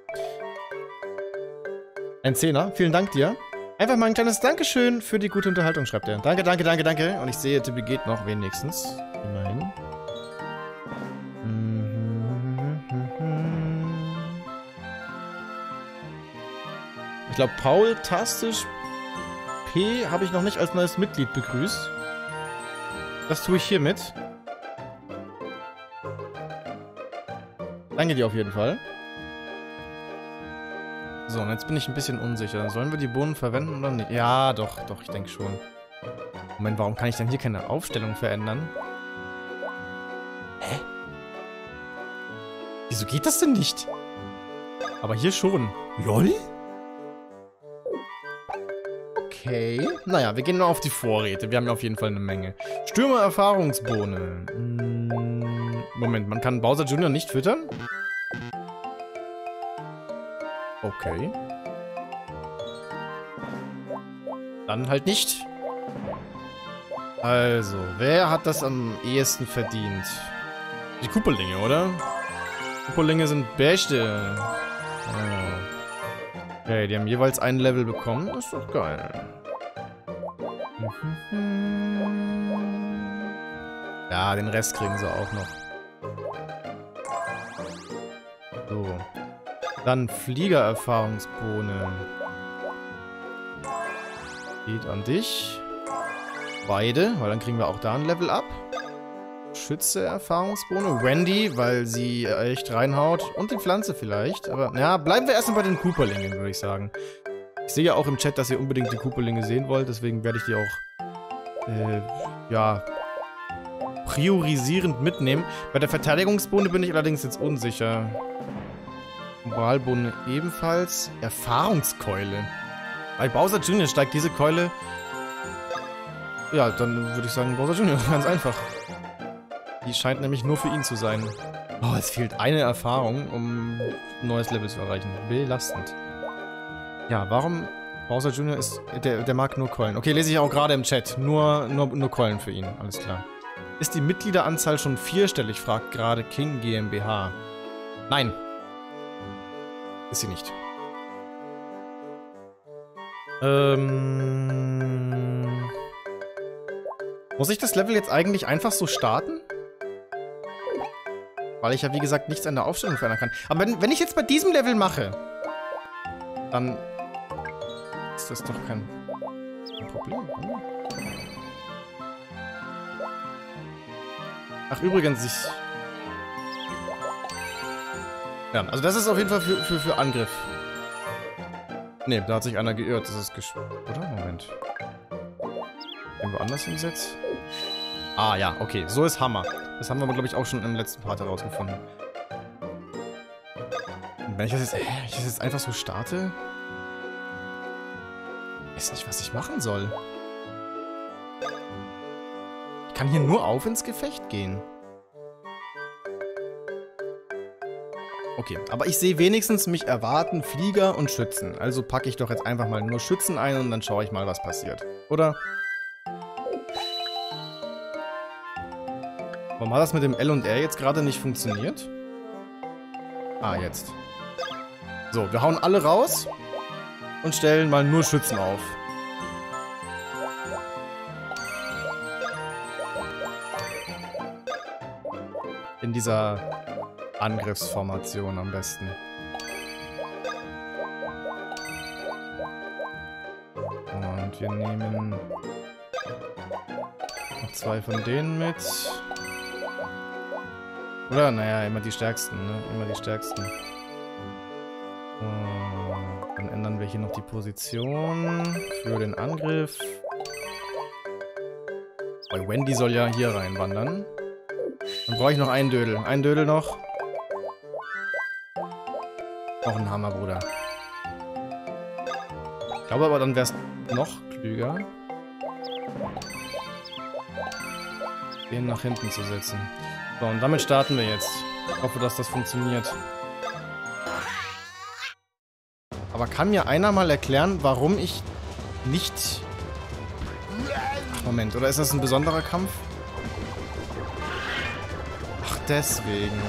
Ein 10er. Vielen Dank dir. Einfach mal ein kleines Dankeschön für die gute Unterhaltung, schreibt er. Danke, danke, danke, danke. Und ich sehe, Tippi geht noch wenigstens. Immerhin. Ich glaube, Paul Tastisch P habe ich noch nicht als neues Mitglied begrüßt. Das tue ich hiermit. Danke dir auf jeden Fall. So, und jetzt bin ich ein bisschen unsicher. Sollen wir die Bohnen verwenden oder nicht? Ja, doch, ich denke schon. Moment, warum kann ich denn hier keine Aufstellung verändern? Hä? Wieso geht das denn nicht? Aber hier schon. LOL? Okay. Naja, wir gehen nur auf die Vorräte. Wir haben ja auf jeden Fall eine Menge. Stürmer-Erfahrungsbohne. Moment, man kann Bowser Jr. nicht füttern? Okay. Dann halt nicht. Also, wer hat das am ehesten verdient? Die Kuperlinge, oder? Kuperlinge sind Bächte. Okay, die haben jeweils ein Level bekommen. Ist doch geil. Ja, den Rest kriegen sie auch noch. So. Dann Fliegererfahrungsbohne. Geht an dich. Beide, weil dann kriegen wir auch da ein Level up. Schütze-Erfahrungsbohne. Wendy, weil sie echt reinhaut. Und die Pflanze vielleicht. Aber, ja, bleiben wir erstmal bei den Cooperlingen, würde ich sagen. Ich sehe ja auch im Chat, dass ihr unbedingt die Koopalinge sehen wollt, deswegen werde ich die auch, ja, priorisierend mitnehmen. Bei der Verteidigungsbohne bin ich allerdings jetzt unsicher. Moralbohne ebenfalls. Erfahrungskeule. Bei Bowser Jr. steigt diese Keule... Ja, dann würde ich sagen Bowser Jr. Ganz einfach. Die scheint nämlich nur für ihn zu sein. Oh, es fehlt eine Erfahrung, um ein neues Level zu erreichen. Belastend. Ja, warum... Bowser Jr. ist... Der mag nur Keulen. Okay, lese ich auch gerade im Chat. Nur Keulen für ihn. Alles klar. Ist die Mitgliederanzahl schon vierstellig, fragt gerade King GmbH. Nein. Ist sie nicht. Muss ich das Level jetzt eigentlich einfach so starten? Weil ich ja, wie gesagt, nichts an der Aufstellung verändern kann. Aber wenn ich jetzt bei diesem Level mache, dann ist das doch kein Problem, oder? Ach, übrigens, ja, also das ist auf jeden Fall für Angriff. Ne, da hat sich einer geirrt. Das ist oder? Moment. Irgendwo anders hinsetzt? Ah, ja, okay. So ist Hammer. Das haben wir aber, glaube ich, auch schon im letzten Part herausgefunden. Und wenn ich das jetzt einfach so starte... Ich weiß nicht, was ich machen soll. Ich kann hier nur auf ins Gefecht gehen. Okay, aber ich sehe wenigstens mich erwarten Flieger und Schützen. Also packe ich doch jetzt einfach mal nur Schützen ein und dann schaue ich mal, was passiert. Oder? Warum hat das mit dem L und R jetzt gerade nicht funktioniert? Ah, jetzt. So, wir hauen alle raus und stellen mal nur Schützen auf. In dieser Angriffsformation am besten. Und wir nehmen noch 2 von denen mit. Oder? Naja, immer die stärksten, ne? Immer die stärksten. Dann ändern wir hier noch die Position für den Angriff. Weil Wendy soll ja hier reinwandern. Dann brauche ich noch einen Dödel. Einen Dödel noch. Noch ein Hammer, Bruder. Ich glaube aber, dann wäre es noch klüger, den nach hinten zu setzen. So, und damit starten wir jetzt. Ich hoffe, dass das funktioniert. Aber kann mir einer mal erklären, warum ich nicht... Ach, Moment, oder ist das ein besonderer Kampf? Ach, deswegen.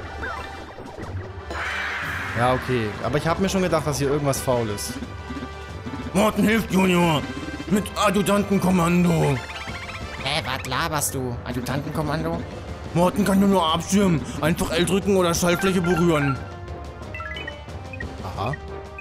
Ja, okay. Aber ich habe mir schon gedacht, dass hier irgendwas faul ist. Morten hilft Junior! Mit Adjutantenkommando! Hä, was laberst du? Adjutantenkommando? Morten kann nur abschirmen. Einfach L drücken oder Schaltfläche berühren. Aha.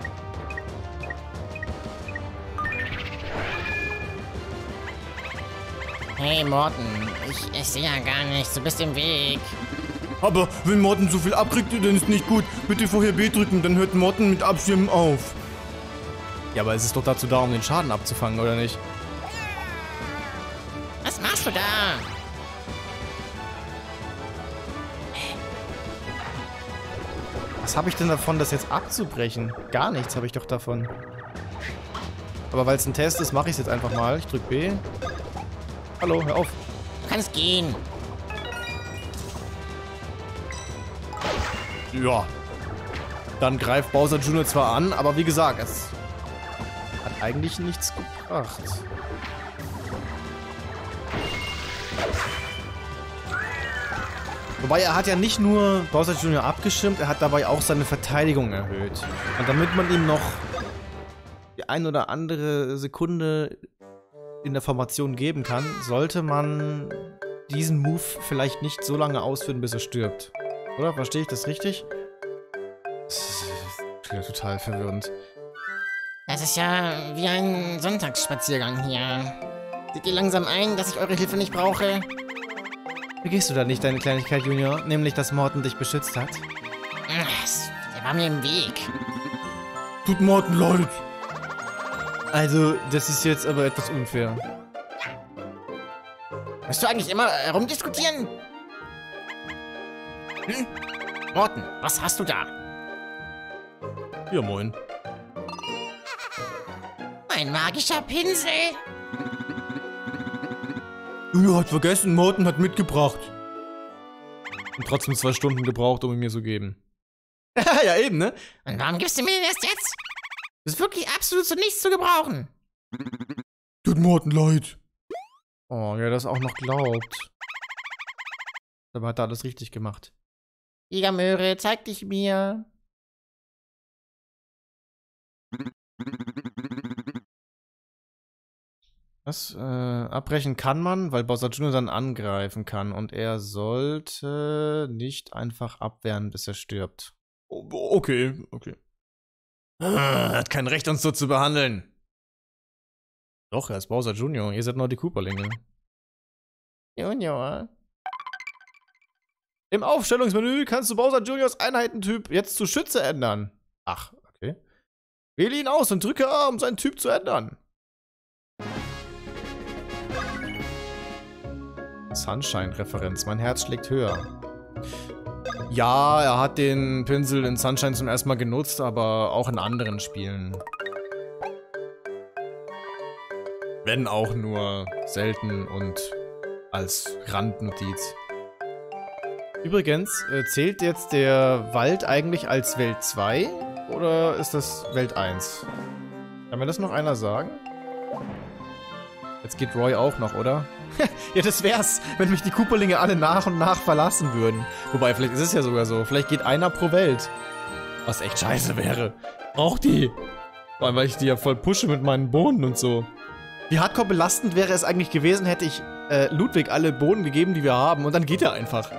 Hey, Morten. Ich sehe ja gar nichts. Du bist im Weg. Aber wenn Morten so viel abkriegt, dann ist nicht gut. Bitte vorher B drücken, dann hört Morten mit Abschirmen auf. Ja, aber es ist doch dazu da, um den Schaden abzufangen, oder nicht? Was machst du da? Was habe ich denn davon, das jetzt abzubrechen? Gar nichts habe ich doch davon. Aber weil es ein Test ist, mache ich es jetzt einfach mal. Ich drücke B. Hallo, hör auf. Du kannst gehen. Ja. Dann greift Bowser Jr. zwar an, aber wie gesagt, es hat eigentlich nichts gebracht. Wobei, er hat ja nicht nur Bowser Jr. abgeschirmt, er hat dabei auch seine Verteidigung erhöht. Und damit man ihm noch die ein oder andere Sekunde in der Formation geben kann, sollte man diesen Move vielleicht nicht so lange ausführen, bis er stirbt. Oder? Verstehe ich das richtig? Das ist ja total verwirrend. Das ist ja wie ein Sonntagsspaziergang hier. Seht ihr langsam ein, dass ich eure Hilfe nicht brauche? Vergisst du da nicht deine Kleinigkeit, Junior? Nämlich, dass Morten dich beschützt hat? Der war mir im Weg. Tut Morten leid. Also, das ist jetzt aber etwas unfair. Musst du eigentlich immer rumdiskutieren? Hm? Morten, was hast du da? Ja, moin. Ein magischer Pinsel. Junge hat vergessen, Morten hat mitgebracht. Und trotzdem 2 Stunden gebraucht, um ihn mir zu geben. Ja, eben, ne? Und warum gibst du mir den erst jetzt? Das ist wirklich absolut zu nichts zu gebrauchen. Tut Morten leid. Oh, ja, das auch noch glaubt. Aber hat er alles richtig gemacht. Jägermöhre, zeig dich mir. Was? Abbrechen kann man, weil Bowser Jr. dann angreifen kann. Und er sollte nicht einfach abwehren, bis er stirbt. Okay, okay. Er hat kein Recht, uns so zu behandeln. Doch, er ist Bowser Jr. Ihr seid noch die Kooperlinge. Junior. Im Aufstellungsmenü kannst du Bowser Jr.'s Einheitentyp jetzt zu Schütze ändern. Ach, okay. Wähle ihn aus und drücke A, um seinen Typ zu ändern. Sunshine-Referenz. Mein Herz schlägt höher. Ja, er hat den Pinsel in Sunshine zum ersten Mal genutzt, aber auch in anderen Spielen. Wenn auch nur selten und als Randnotiz. Übrigens, zählt jetzt der Wald eigentlich als Welt 2 oder ist das Welt 1? Kann mir das noch einer sagen? Jetzt geht Roy auch noch, oder? Ja, das wär's, wenn mich die Kooperlinge alle nach und nach verlassen würden. Wobei, vielleicht ist es ja sogar so. Vielleicht geht einer pro Welt. Was echt scheiße wäre. Braucht die. Vor allem, weil ich die ja voll pushe mit meinen Bohnen und so. Wie hardcore belastend wäre es eigentlich gewesen, hätte ich Ludwig alle Bohnen gegeben, die wir haben. Und dann geht er einfach.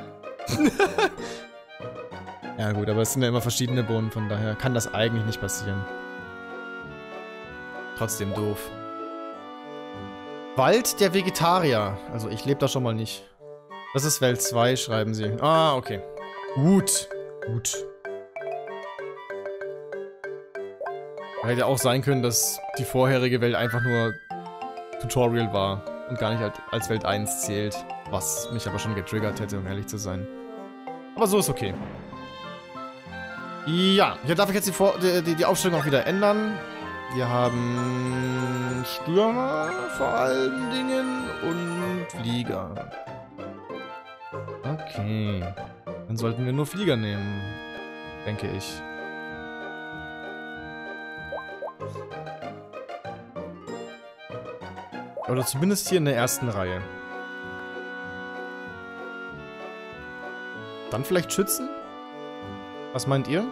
Ja gut, aber es sind ja immer verschiedene Bohnen, von daher kann das eigentlich nicht passieren. Trotzdem doof. Wald der Vegetarier. Also ich lebe da schon mal nicht. Das ist Welt 2, schreiben sie. Ah, okay. Gut. Gut. Hätte auch sein können, dass die vorherige Welt einfach nur Tutorial war und gar nicht als Welt 1 zählt. Was mich aber schon getriggert hätte, um ehrlich zu sein. Aber so ist okay. Ja, hier darf ich jetzt die Aufstellung auch wieder ändern. Wir haben Stürmer vor allen Dingen und Flieger. Okay. Dann sollten wir nur Flieger nehmen, denke ich. Oder zumindest hier in der ersten Reihe. Dann vielleicht Schützen? Was meint ihr?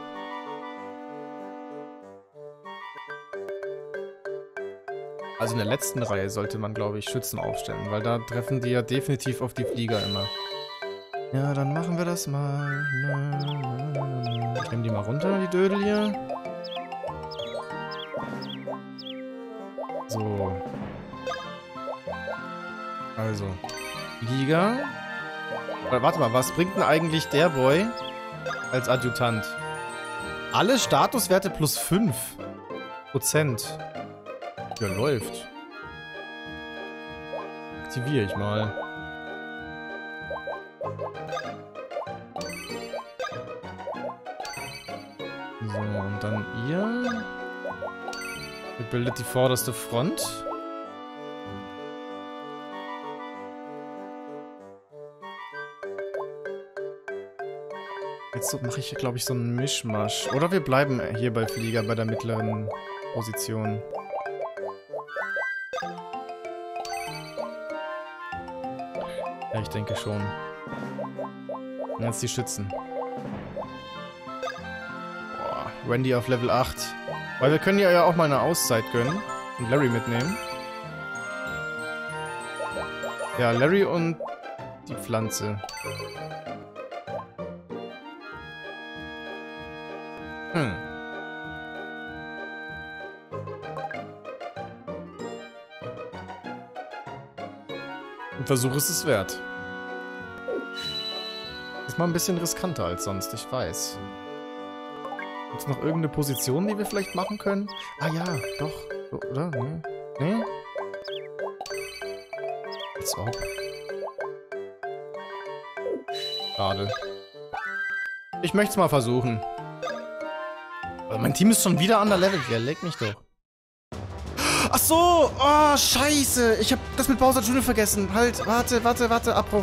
Also in der letzten Reihe sollte man, glaube ich, Schützen aufstellen, weil da treffen die ja definitiv auf die Flieger immer. Ja, dann machen wir das mal. Ich nehme die mal runter, die Dödel hier. So. Also. Flieger. Warte mal, was bringt denn eigentlich der Boy als Adjutant? Alle Statuswerte plus 5%. Ja, läuft. Aktiviere ich mal. So, und dann ihr. Ihr bildet die vorderste Front. Jetzt mache ich, glaube ich, so einen Mischmasch. Oder wir bleiben hier bei Flieger, bei der mittleren Position. Ja, ich denke schon. Und jetzt die Schützen. Boah, Randy auf Level 8. Weil wir können ja auch mal eine Auszeit gönnen. Und Larry mitnehmen. Ja, Larry und die Pflanze. Ein Versuch ist es wert. Ist mal ein bisschen riskanter als sonst, ich weiß. Gibt es noch irgendeine Position, die wir vielleicht machen können? Ah ja, doch. So, oder? Nee? Nee? Als ob. Schade. Ich möchte es mal versuchen. Aber mein Team ist schon wieder underlevelt hier. Leg mich doch. Ach so! Oh, scheiße! Ich hab das mit Bowser Jr. vergessen. Halt, warte. Abbruch.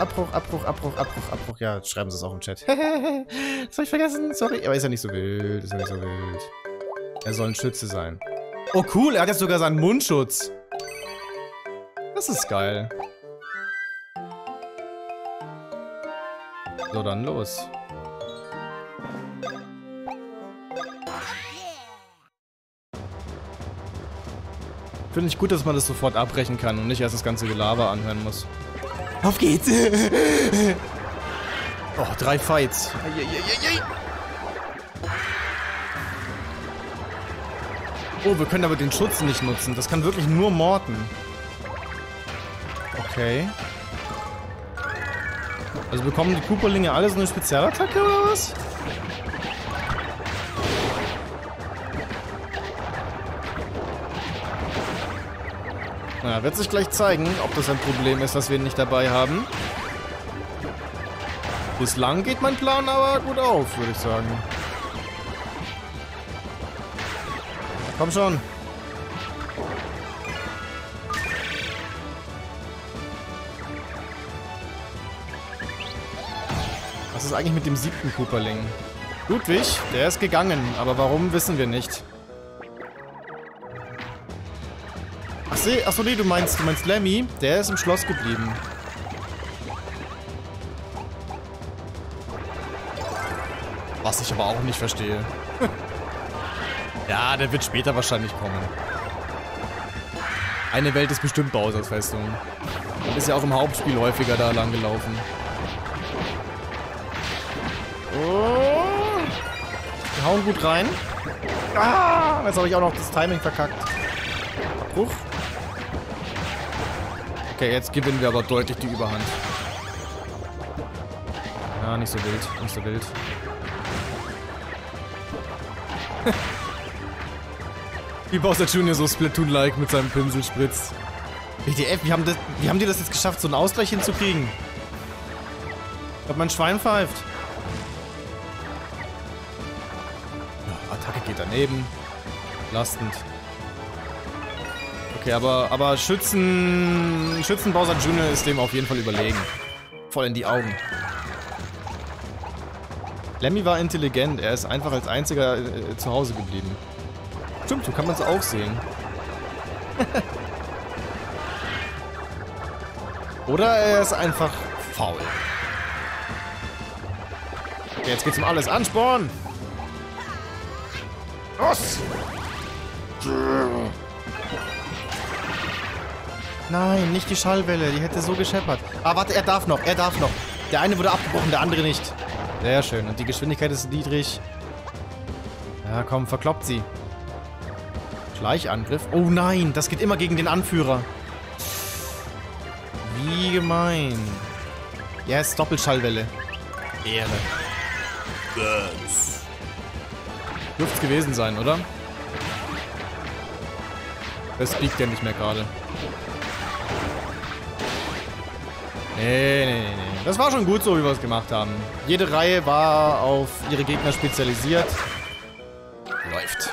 Ja, jetzt schreiben Sie es auch im Chat. Das hab ich vergessen. Sorry. Aber ist ja nicht so wild. Er soll ein Schütze sein. Oh, cool. Er hat jetzt sogar seinen Mundschutz. Das ist geil. So, dann los. Finde ich gut, dass man das sofort abbrechen kann und nicht erst das ganze Gelaber anhören muss. Auf geht's! Oh, 3 Fights. Oh, wir können aber den Schutz nicht nutzen. Das kann wirklich nur Morten. Okay. Also bekommen die Koopalinge alle so eine Spezialattacke oder was? Na, wird sich gleich zeigen, ob das ein Problem ist, dass wir ihn nicht dabei haben. Bislang geht mein Plan aber gut auf, würde ich sagen. Komm schon. Was ist eigentlich mit dem 7. Koopaling? Ludwig, der ist gegangen, aber warum, wissen wir nicht. Achso, nee, du meinst Lemmy, der ist im Schloss geblieben. Was ich aber auch nicht verstehe. Ja, der wird später wahrscheinlich kommen. Eine Welt ist bestimmt Bowsers Festung. Und ist ja auch im Hauptspiel häufiger da lang gelaufen. Oh. Wir hauen gut rein. Ah, jetzt habe ich auch noch das Timing verkackt. Abbruch. Okay, jetzt gewinnen wir aber deutlich die Überhand. Ja, nicht so wild, nicht so wild. Wie Bowser Jr. so Splatoon-like mit seinem Pinsel spritzt. WTF, wie haben die das jetzt geschafft, so einen Ausgleich hinzukriegen? Ich glaube, mein Schwein pfeift. Ja, Attacke geht daneben. Lastend. Okay, aber Schützen Bowser Jr. ist dem auf jeden Fall überlegen. Voll in die Augen. Lemmy war intelligent, er ist einfach als einziger zu Hause geblieben. Stimmt, so kann man es auch sehen. Oder er ist einfach faul. Okay, jetzt geht's um alles. Ansporn! Los! Nein, nicht die Schallwelle, die hätte so gescheppert. Ah, warte, er darf noch. Der eine wurde abgebrochen, der andere nicht. Sehr schön. Und die Geschwindigkeit ist niedrig. Ja, komm, verkloppt sie. Schleichangriff. Oh nein, das geht immer gegen den Anführer. Wie gemein. Yes, Doppelschallwelle. Ehre. Yes. Dürfte es gewesen sein, oder? Das biegt ja nicht mehr gerade. Nee. Das war schon gut so, wie wir es gemacht haben. Jede Reihe war auf ihre Gegner spezialisiert. Läuft.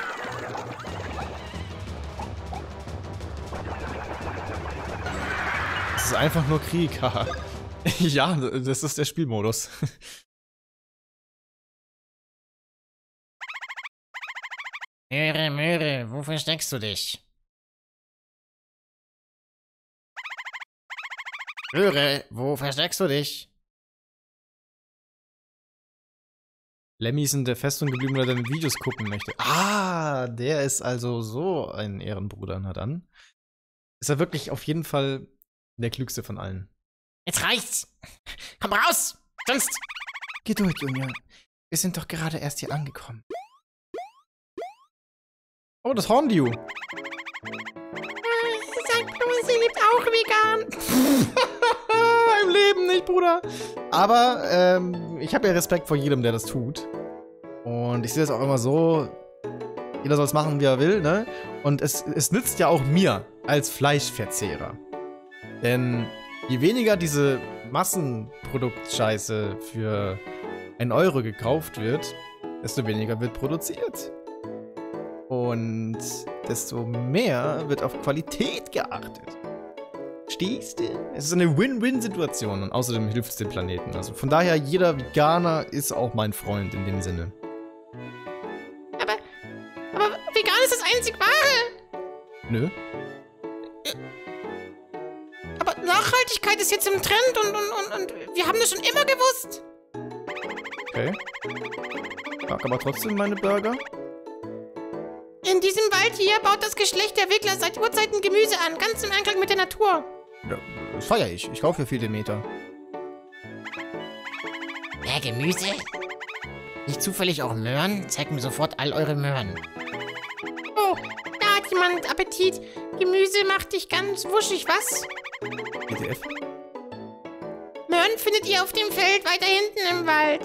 Das ist einfach nur Krieg, haha. Ja, das ist der Spielmodus. Möhre, wo versteckst du dich? Möhre, wo versteckst du dich? Lemmy ist in der Festung geblieben, weil er deine Videos gucken möchte. Ah, der ist also so ein Ehrenbruder. Na dann. Ist er wirklich auf jeden Fall der klügste von allen. Jetzt reicht's! Komm raus! Sonst... Geduld, Junior. Wir sind doch gerade erst hier angekommen. Oh, das Horndew. Sag nur, sie lebt auch vegan. Im Leben nicht, Bruder. Aber ich habe ja Respekt vor jedem, der das tut. Und ich sehe das auch immer so. Jeder soll es machen, wie er will, ne? Und es nützt ja auch mir als Fleischverzehrer. Denn je weniger diese Massenproduktscheiße für 1 Euro gekauft wird, desto weniger wird produziert. Und desto mehr wird auf Qualität geachtet. Stehst du? Es ist eine Win-Win-Situation und außerdem hilft es dem Planeten. Also von daher, jeder Veganer ist auch mein Freund in dem Sinne. Aber vegan ist das einzig wahre. Nö. Aber Nachhaltigkeit ist jetzt im Trend und wir haben das schon immer gewusst. Okay. Mag aber trotzdem meine Burger. In diesem Wald hier baut das Geschlecht der Wickler seit Urzeiten Gemüse an, ganz im Einklang mit der Natur. Ja, das feiere ich. Ich kaufe für viele Meter. Mehr Gemüse? Nicht zufällig auch Möhren? Zeigt mir sofort all eure Möhren. Oh, da hat jemand Appetit. Gemüse macht dich ganz wuschig, was? ETF? Möhren findet ihr auf dem Feld weiter hinten im Wald.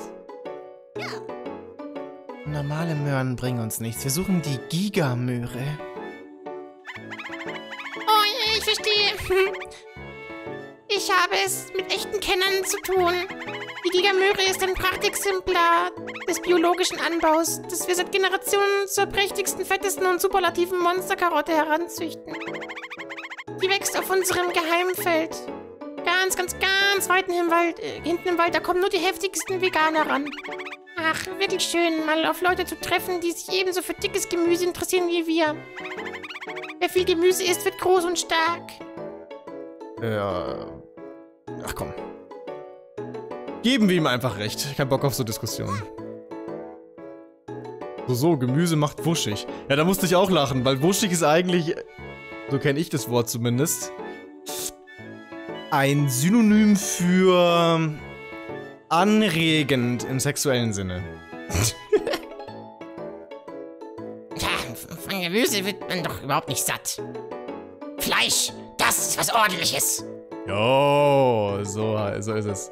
Normale Möhren bringen uns nichts. Wir suchen die Gigamöhre. Oh, ich verstehe. Ich habe es mit echten Kennern zu tun. Die Gigamöhre ist ein Prachtexemplar des biologischen Anbaus, das wir seit Generationen zur prächtigsten, fettesten und superlativen Monsterkarotte heranzüchten. Die wächst auf unserem Geheimfeld. Ganz weit hinten im Wald, da kommen nur die heftigsten Veganer ran. Ach, wirklich schön, mal auf Leute zu treffen, die sich ebenso für dickes Gemüse interessieren wie wir. Wer viel Gemüse isst, wird groß und stark. Ja. Ach komm. Geben wir ihm einfach recht. Kein Bock auf so Diskussionen. So, Gemüse macht wuschig. Ja, da musste ich auch lachen, weil wuschig ist eigentlich, so kenne ich das Wort zumindest, ein Synonym für anregend im sexuellen Sinne. Tja, von Gemüse wird man doch überhaupt nicht satt. Fleisch, das ist was Ordentliches. Jo, so ist es.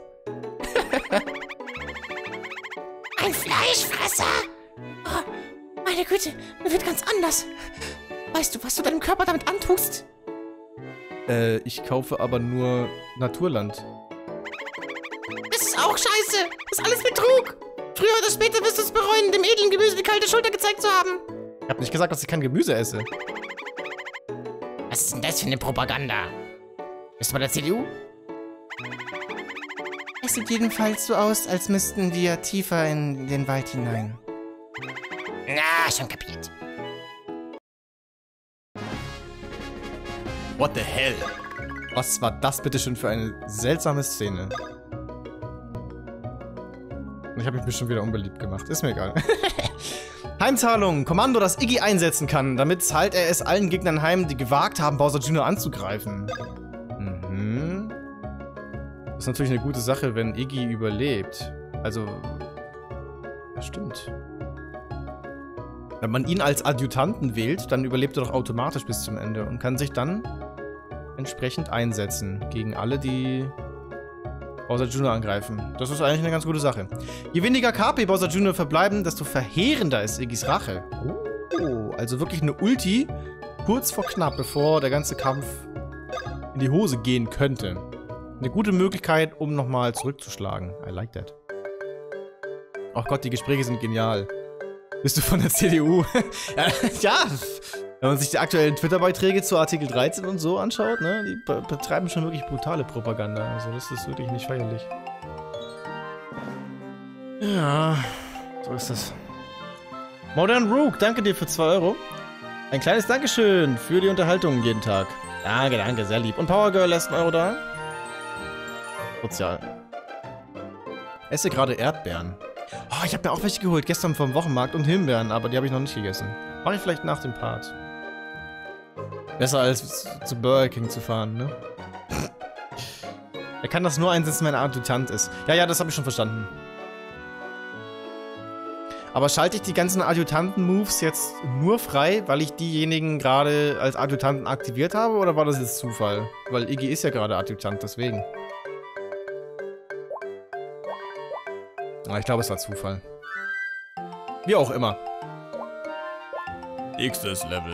Ein Fleischfresser? Oh, meine Güte, mir wird ganz anders. Weißt du, was du deinem Körper damit antust? Ich kaufe aber nur Naturland. Das ist auch scheiße. Das ist alles Betrug. Früher oder später wirst du es bereuen, dem edlen Gemüse die kalte Schulter gezeigt zu haben. Ich hab nicht gesagt, dass ich kein Gemüse esse. Was ist denn das für eine Propaganda? Bist du bei der CDU? Es sieht jedenfalls so aus, als müssten wir tiefer in den Wald hinein. Na, schon kapiert. What the hell? Was war das bitte schon für eine seltsame Szene? Ich habe mich schon wieder unbeliebt gemacht. Ist mir egal. Heimzahlung. Kommando, das Iggy einsetzen kann. Damit zahlt er es allen Gegnern heim, die gewagt haben, Bowser Jr. anzugreifen. Mhm. Das ist natürlich eine gute Sache, wenn Iggy überlebt. Also... Ja, stimmt. Wenn man ihn als Adjutanten wählt, dann überlebt er doch automatisch bis zum Ende und kann sich dann entsprechend einsetzen gegen alle, die Bowser Jr. angreifen. Das ist eigentlich eine ganz gute Sache. Je weniger KP Bowser Jr. verbleiben, desto verheerender ist Iggys Rache. Oh, also wirklich eine Ulti kurz vor knapp, bevor der ganze Kampf in die Hose gehen könnte. Eine gute Möglichkeit, um nochmal zurückzuschlagen. I like that. Ach Gott, die Gespräche sind genial. Bist du von der CDU? Ja, wenn man sich die aktuellen Twitter-Beiträge zu Artikel 13 und so anschaut, ne, die betreiben schon wirklich brutale Propaganda. Also das ist wirklich nicht feierlich. Ja, so ist das. Modern Rook, danke dir für 2 Euro. Ein kleines Dankeschön für die Unterhaltung jeden Tag. Danke, danke, sehr lieb. Und Power Girl lässt 1 Euro da. Sozial. Esse gerade Erdbeeren. Oh, ich habe mir auch welche geholt, gestern vom Wochenmarkt und Himbeeren, aber die habe ich noch nicht gegessen. Mache ich vielleicht nach dem Part. Besser als zu Burger King zu fahren, ne? Er kann das nur einsetzen, wenn er Adjutant ist. Ja, das habe ich schon verstanden. Aber schalte ich die ganzen Adjutanten-Moves jetzt nur frei, weil ich diejenigen gerade als Adjutanten aktiviert habe, oder war das jetzt Zufall? Weil Iggy ist ja gerade Adjutant, deswegen. Ich glaube, es war Zufall. Wie auch immer. Nächstes Level.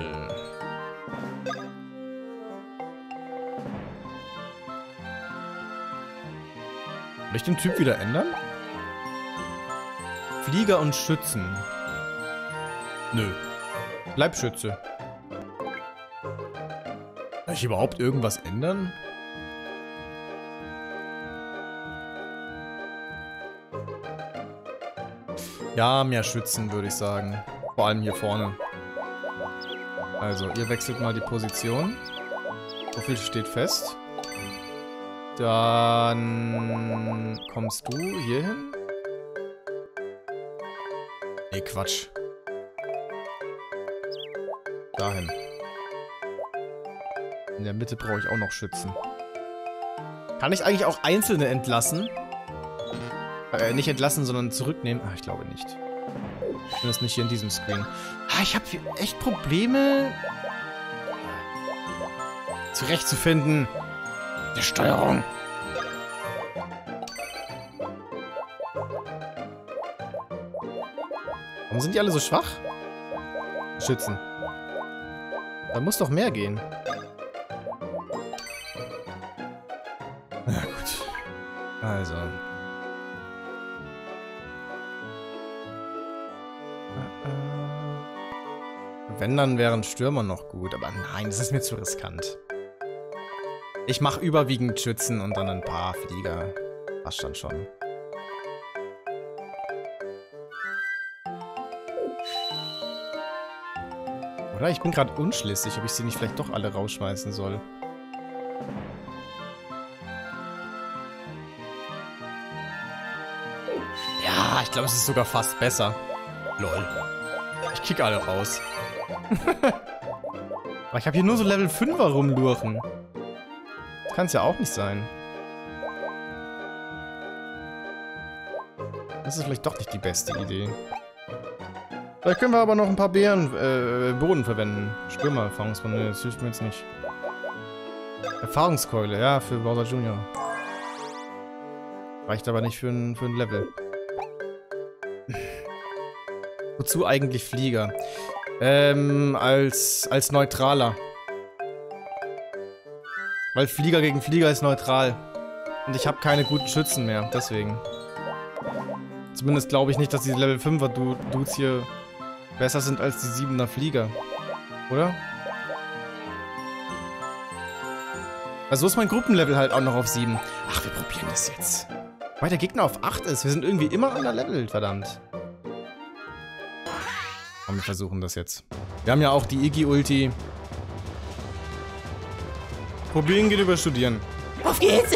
Soll ich den Typ wieder ändern? Flieger und Schützen. Nö. Bleib Schütze. Kann ich überhaupt irgendwas ändern? Ja, mehr Schützen, würde ich sagen. Vor allem hier vorne. Also, ihr wechselt mal die Position. So viel steht fest. Dann kommst du hier hin. Nee, Quatsch. Dahin. In der Mitte brauche ich auch noch Schützen. Kann ich eigentlich auch Einzelne entlassen? Nicht entlassen, sondern zurücknehmen? Ach, ich glaube nicht. Zumindest nicht hier in diesem Screen. Ah, ich habe echt Probleme zurechtzufinden. Die Steuerung. Warum sind die alle so schwach? Schützen. Da muss doch mehr gehen. Na gut. Also. Wenn, dann wären Stürmer noch gut. Aber nein, das ist mir zu riskant. Ich mache überwiegend Schützen und dann ein paar Flieger. Passt dann schon. Oder? Ich bin gerade unschlüssig, ob ich sie nicht vielleicht doch alle rausschmeißen soll. Ja, ich glaube, es ist sogar fast besser. Lol. Ich kick alle raus. Aber ich habe hier nur so Level 5er rumlurchen. Das kann es ja auch nicht sein. Das ist vielleicht doch nicht die beste Idee. Vielleicht können wir aber noch ein paar Boden verwenden. Stürmer-Erfahrungsrunde, das hilft mir jetzt nicht. Erfahrungskeule, ja, für Bowser Jr. Reicht aber nicht für ein Level. Wozu eigentlich Flieger? Als neutraler. Weil Flieger gegen Flieger ist neutral. Und ich habe keine guten Schützen mehr, deswegen. Zumindest glaube ich nicht, dass diese Level 5er Dudes hier besser sind als die 7er Flieger. Oder? Also so ist mein Gruppenlevel halt auch noch auf 7. Ach, wir probieren das jetzt. Weil der Gegner auf 8 ist. Wir sind irgendwie immer underlevelt, verdammt. Und wir versuchen das jetzt. Wir haben ja auch die Iggy-Ulti. Probieren geht über Studieren. Auf geht's!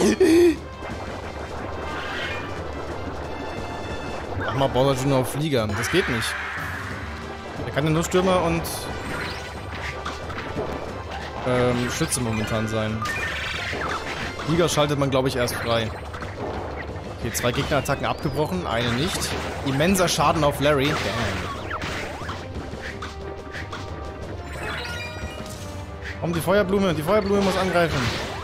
Mach mal Bowser Jr. auf Flieger. Das geht nicht. Der kann ja nur Stürmer und Schütze momentan sein. Flieger schaltet man, glaube ich, erst frei. Okay, 2 Gegnerattacken abgebrochen, eine nicht. Immenser Schaden auf Larry. Damn. Komm, die Feuerblume. Die Feuerblume muss angreifen.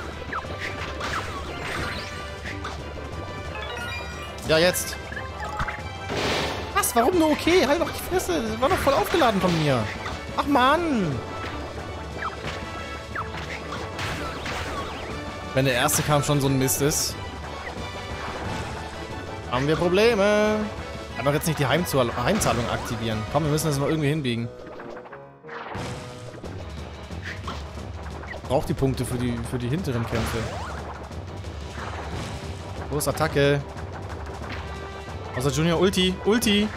Ja, jetzt. Was? Warum nur okay? Halt doch die Fresse. Das war doch voll aufgeladen von mir. Ach, Mann. Wenn der erste Kampf schon so ein Mist ist, haben wir Probleme. Aber jetzt nicht die Heimzahlung aktivieren. Komm, wir müssen das mal irgendwie hinbiegen. Braucht die Punkte für die hinteren Kämpfe. Los, Attacke. Bowser Jr. Ulti. Ulti.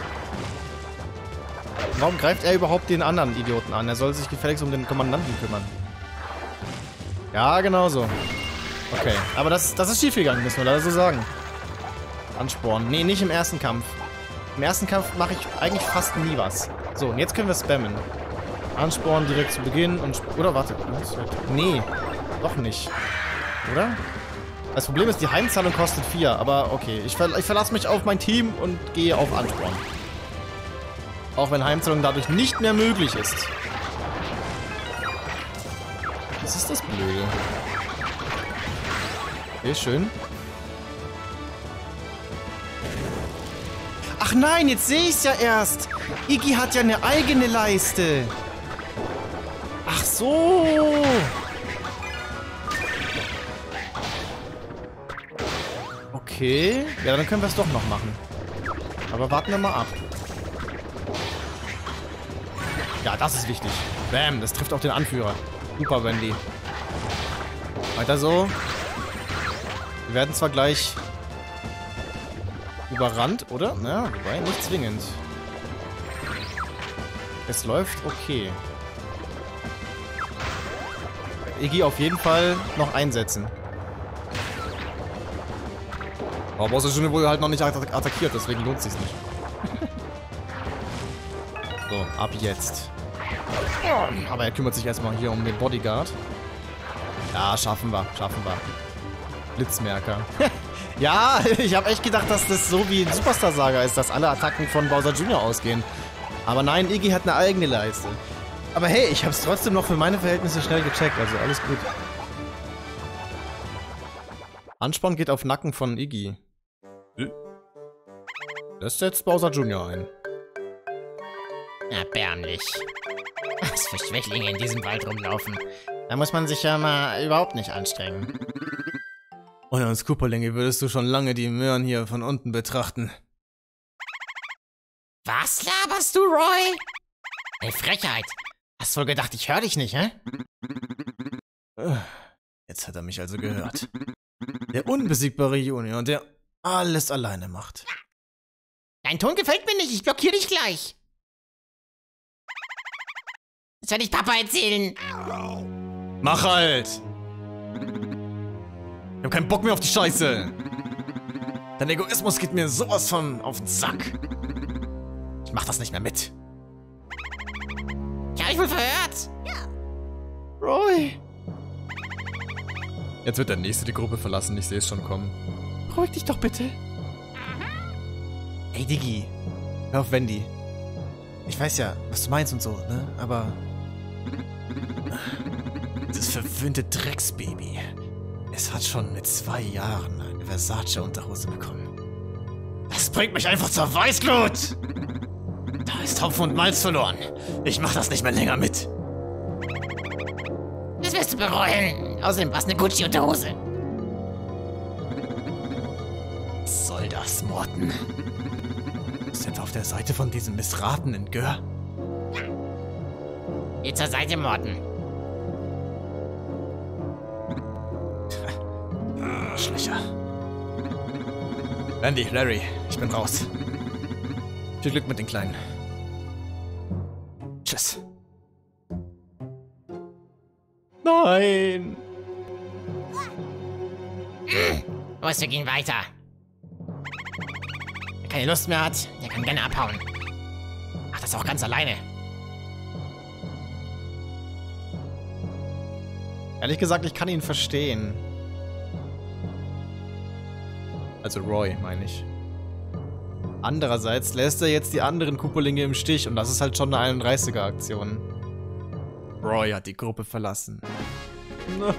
Warum greift er überhaupt den anderen Idioten an? Er soll sich gefälligst um den Kommandanten kümmern. Ja, genau so. Okay, aber das ist schief gegangen, müssen wir leider so sagen. Ansporen. Nee, nicht im ersten Kampf. Im ersten Kampf mache ich eigentlich fast nie was. So, und jetzt können wir spammen. Ansporen direkt zu Beginn und... Oder warte. Nee, doch nicht. Oder? Das Problem ist, die Heimzahlung kostet 4, aber okay. Ich verlasse mich auf mein Team und gehe auf Ansporen. Auch wenn Heimzahlung dadurch nicht mehr möglich ist. Was ist das Blöde? Okay, schön. Ach nein, jetzt sehe ich es ja erst. Iggy hat ja eine eigene Leiste. Ach so. Okay. Ja, dann können wir es doch noch machen. Aber warten wir mal ab. Ja, das ist wichtig. Bam, das trifft auch den Anführer. Super, Wendy. Weiter so. Wir werden zwar gleich überrannt, oder? Na, wobei, nicht zwingend. Es läuft okay. Iggy auf jeden Fall noch einsetzen. Aber Bowser Jr. wurde halt noch nicht attackiert, deswegen lohnt es sich nicht. So, ab jetzt. Aber er kümmert sich erstmal hier um den Bodyguard. Ja, schaffen wir, schaffen wir. Blitzmerker. Ja, ich habe echt gedacht, dass das so wie in Superstar Saga ist, dass alle Attacken von Bowser Jr. ausgehen. Aber nein, Iggy hat eine eigene Leiste. Aber hey, ich habe es trotzdem noch für meine Verhältnisse schnell gecheckt, also alles gut. Ansporn geht auf Nacken von Iggy. Das setzt Bowser Jr. ein. Erbärmlich. Was für Schwächlinge in diesem Wald rumlaufen. Da muss man sich ja mal überhaupt nicht anstrengen. Und als Koopalinge würdest du schon lange die Möhren hier von unten betrachten. Was laberst du, Roy? Eine Frechheit. Hast wohl gedacht, ich höre dich nicht, hä? Jetzt hat er mich also gehört. Der unbesiegbare Junior, der alles alleine macht. Dein Ton gefällt mir nicht, ich blockiere dich gleich. Das werde ich Papa erzählen. Mach halt! Ich hab keinen Bock mehr auf die Scheiße. Dein Egoismus geht mir sowas von auf den Sack. Ich mach das nicht mehr mit. Ich hab dich wohl verhört. Ja. Roy. Jetzt wird der Nächste die Gruppe verlassen, ich sehe es schon kommen. Beruhig dich doch bitte. Hey Diggi, hör auf Wendy. Ich weiß ja, was du meinst und so, ne? Aber... das verwöhnte Drecksbaby. Es hat schon mit 2 Jahren eine Versace-Unterhose bekommen. Das bringt mich einfach zur Weißglut! Da ist Hopfen und Malz verloren. Ich mach das nicht mehr länger mit. Das wirst du bereuen. Außerdem war es eine Gucci-Unterhose. Was soll das, Morten? Bist du etwa auf der Seite von diesem missratenen Gör? Geh zur Seite, Morten. Arschlöcher. Andy, Larry, ich bin raus. Viel Glück mit den Kleinen. Tschüss. Nein! Los, wir gehen weiter. Wer keine Lust mehr hat, der kann gerne abhauen. Mach das auch ganz alleine. Ehrlich gesagt, ich kann ihn verstehen. Also Roy, meine ich. Andererseits lässt er jetzt die anderen Koopalinge im Stich und das ist halt schon eine 31er-Aktion. Roy hat die Gruppe verlassen. No.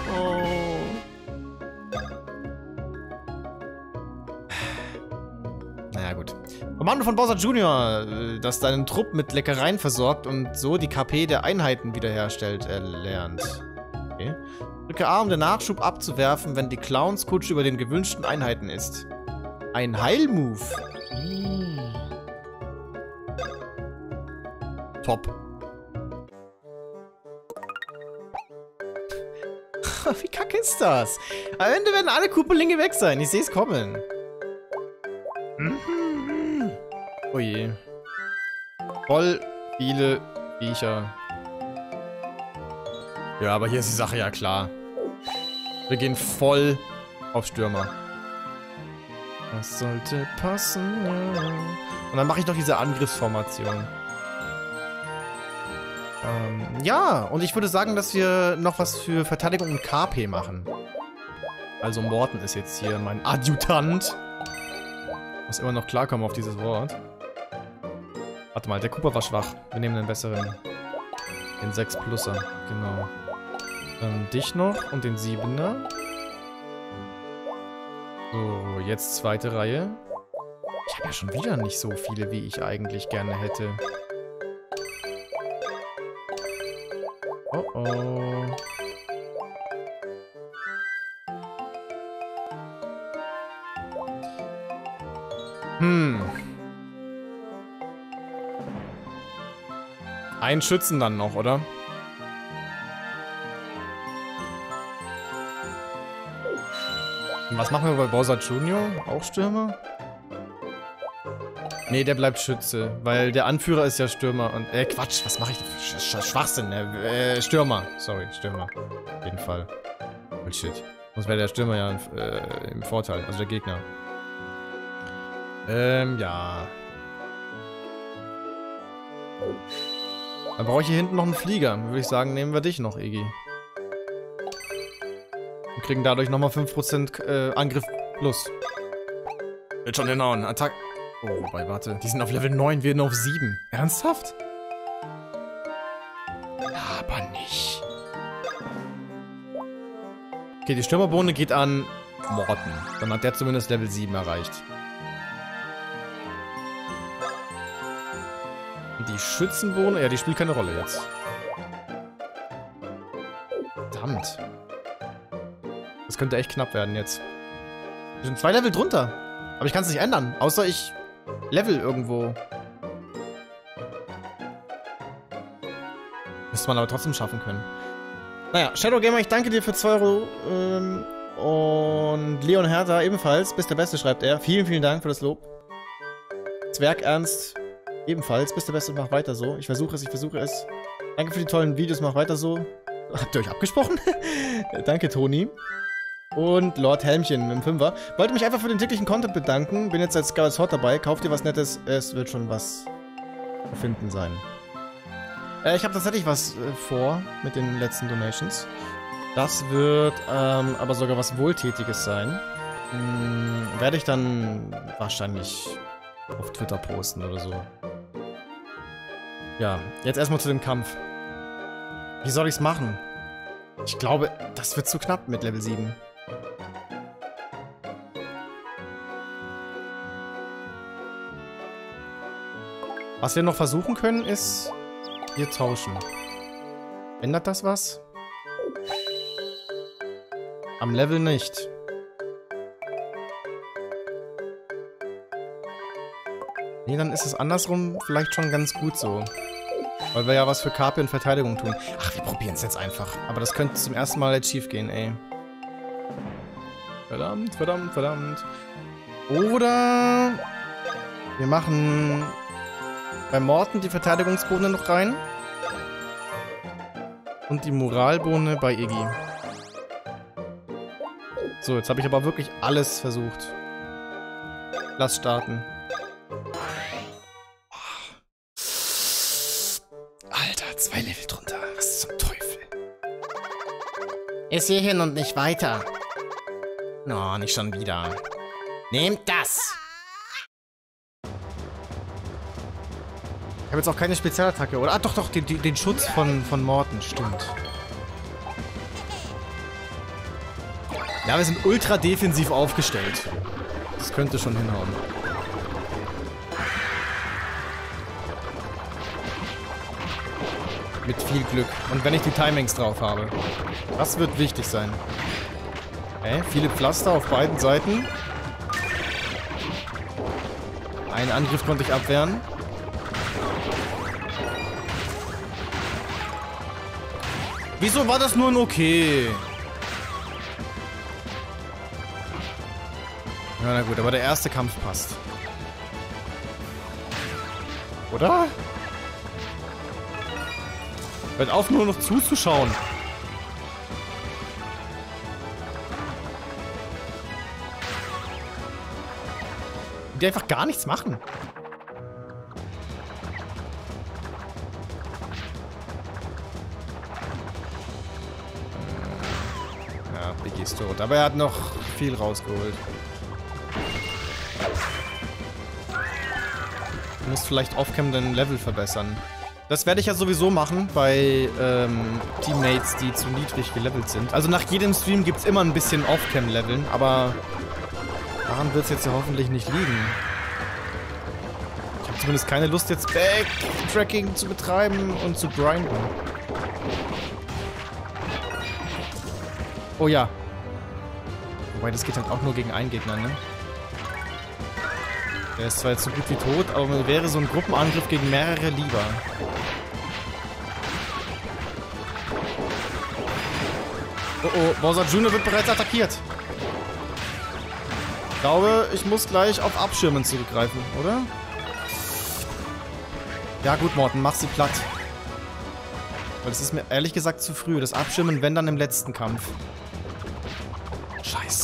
Naja, gut. Kommando von Bowser Jr., das deinen Trupp mit Leckereien versorgt und so die KP der Einheiten wiederherstellt, erlernt. Okay. Drücke A, um den Nachschub abzuwerfen, wenn die Clownskutsche über den gewünschten Einheiten ist. Ein Heilmove. Top. Wie kacke ist das? Am Ende werden alle Koopalinge weg sein. Ich sehe es kommen. Oh je. Voll viele Viecher. Ja, aber hier ist die Sache ja klar. Wir gehen voll auf Stürmer. Das sollte passen. Und dann mache ich doch diese Angriffsformation. Ja, und ich würde sagen, dass wir noch was für Verteidigung und KP machen. Also Morten ist jetzt hier mein Adjutant. Muss immer noch klarkommen auf dieses Wort. Warte mal, der Cooper war schwach. Wir nehmen den besseren. Den 6-Pluser, genau. Dich noch und den 7er. So, jetzt zweite Reihe. Ich habe ja schon wieder nicht so viele, wie ich eigentlich gerne hätte. Oh oh. Einen Schützen dann noch, oder? Und was machen wir bei Bowser Jr.? Auch Stürmer? Nee, der bleibt Schütze, weil der Anführer ist ja Stürmer und... Quatsch, was mache ich denn für Schwachsinn? Stürmer. Sorry, Stürmer. Auf jeden Fall. Bullshit. Sonst wäre der Stürmer ja im Vorteil, also der Gegner. Ja. Dann brauche ich hier hinten noch einen Flieger. Würde ich sagen, nehmen wir dich noch, Iggy. Wir kriegen dadurch nochmal 5% Angriff plus. Wird schon hinhauen. Attack. Oh, wobei, warte. Die sind auf Level 9, wir nur auf 7. Ernsthaft? Aber nicht. Okay, die Stürmerbohne geht an Morten. Dann hat der zumindest Level 7 erreicht. Und die Schützenbohne, ja, die spielt keine Rolle jetzt. Verdammt. Das könnte echt knapp werden jetzt. Wir sind 2 Level drunter. Aber ich kann es nicht ändern. Außer ich Level irgendwo. Müsste man aber trotzdem schaffen können. Naja, Shadow Gamer, ich danke dir für 2 Euro. Und Leon Hertha ebenfalls. Bist der Beste, schreibt er. Vielen, vielen Dank für das Lob. Zwerg Ernst ebenfalls. Bist der Beste, mach weiter so. Ich versuche es. Danke für die tollen Videos, mach weiter so. Habt ihr euch abgesprochen? Danke, Toni. Und Lord Helmchen mit dem 5er. Wollte mich einfach für den täglichen Content bedanken. Bin jetzt als Scarlet Sword dabei. Kauft ihr was Nettes. Es wird schon was zu finden sein. Ich habe tatsächlich was vor mit den letzten Donations. Das wird aber sogar was Wohltätiges sein. Werde ich dann wahrscheinlich auf Twitter posten oder so. Ja, jetzt erstmal zu dem Kampf. Wie soll ich's machen? Ich glaube, das wird zu knapp mit Level 7. Was wir noch versuchen können, ist hier tauschen. Ändert das was? Am Level nicht. Nee, dann ist es andersrum vielleicht schon ganz gut so. Weil wir ja was für KP und Verteidigung tun. Ach, wir probieren es jetzt einfach. Aber das könnte zum ersten Mal jetzt schief gehen, ey. Verdammt, verdammt, verdammt. Oder wir machen bei Morten die Verteidigungsbohne noch rein. Und die Moralbohne bei Iggy. So, jetzt habe ich aber wirklich alles versucht. Lass starten. Alter, 2 Level drunter. Was zum Teufel? Ist hierhin und nicht weiter. Oh, nicht schon wieder. Nehmt das! Ich habe jetzt auch keine Spezialattacke, oder? Ah, doch, doch, den Schutz von Morten, stimmt. Ja, wir sind ultra defensiv aufgestellt. Das könnte schon hinhauen. Mit viel Glück. Und wenn ich die Timings drauf habe. Das wird wichtig sein. Okay, viele Pflaster auf beiden Seiten. Einen Angriff konnte ich abwehren. Wieso war das nur ein Okay? Ja, na gut, aber der erste Kampf passt. Oder? Hört auf, nur noch zuzuschauen. Die einfach gar nichts machen. Ja, Biggie ist tot. Aber er hat noch viel rausgeholt. Du musst vielleicht off-cam dein Level verbessern. Das werde ich ja sowieso machen bei Teammates, die zu niedrig gelevelt sind. Also nach jedem Stream gibt es immer ein bisschen Off-Cam-Leveln, aber daran wird es jetzt ja hoffentlich nicht liegen. Ich habe zumindest keine Lust, jetzt Backtracking zu betreiben und zu grinden. Oh ja. Wobei, das geht halt auch nur gegen einen Gegner, ne? Der ist zwar jetzt so gut wie tot, aber mir wäre so ein Gruppenangriff gegen mehrere lieber. Oh oh, Bowser Jr. wird bereits attackiert. Ich glaube, ich muss gleich auf Abschirmen zurückgreifen, oder? Ja gut, Morten, mach sie platt. Weil es ist mir ehrlich gesagt zu früh. Das Abschirmen, wenn dann im letzten Kampf. Scheiße.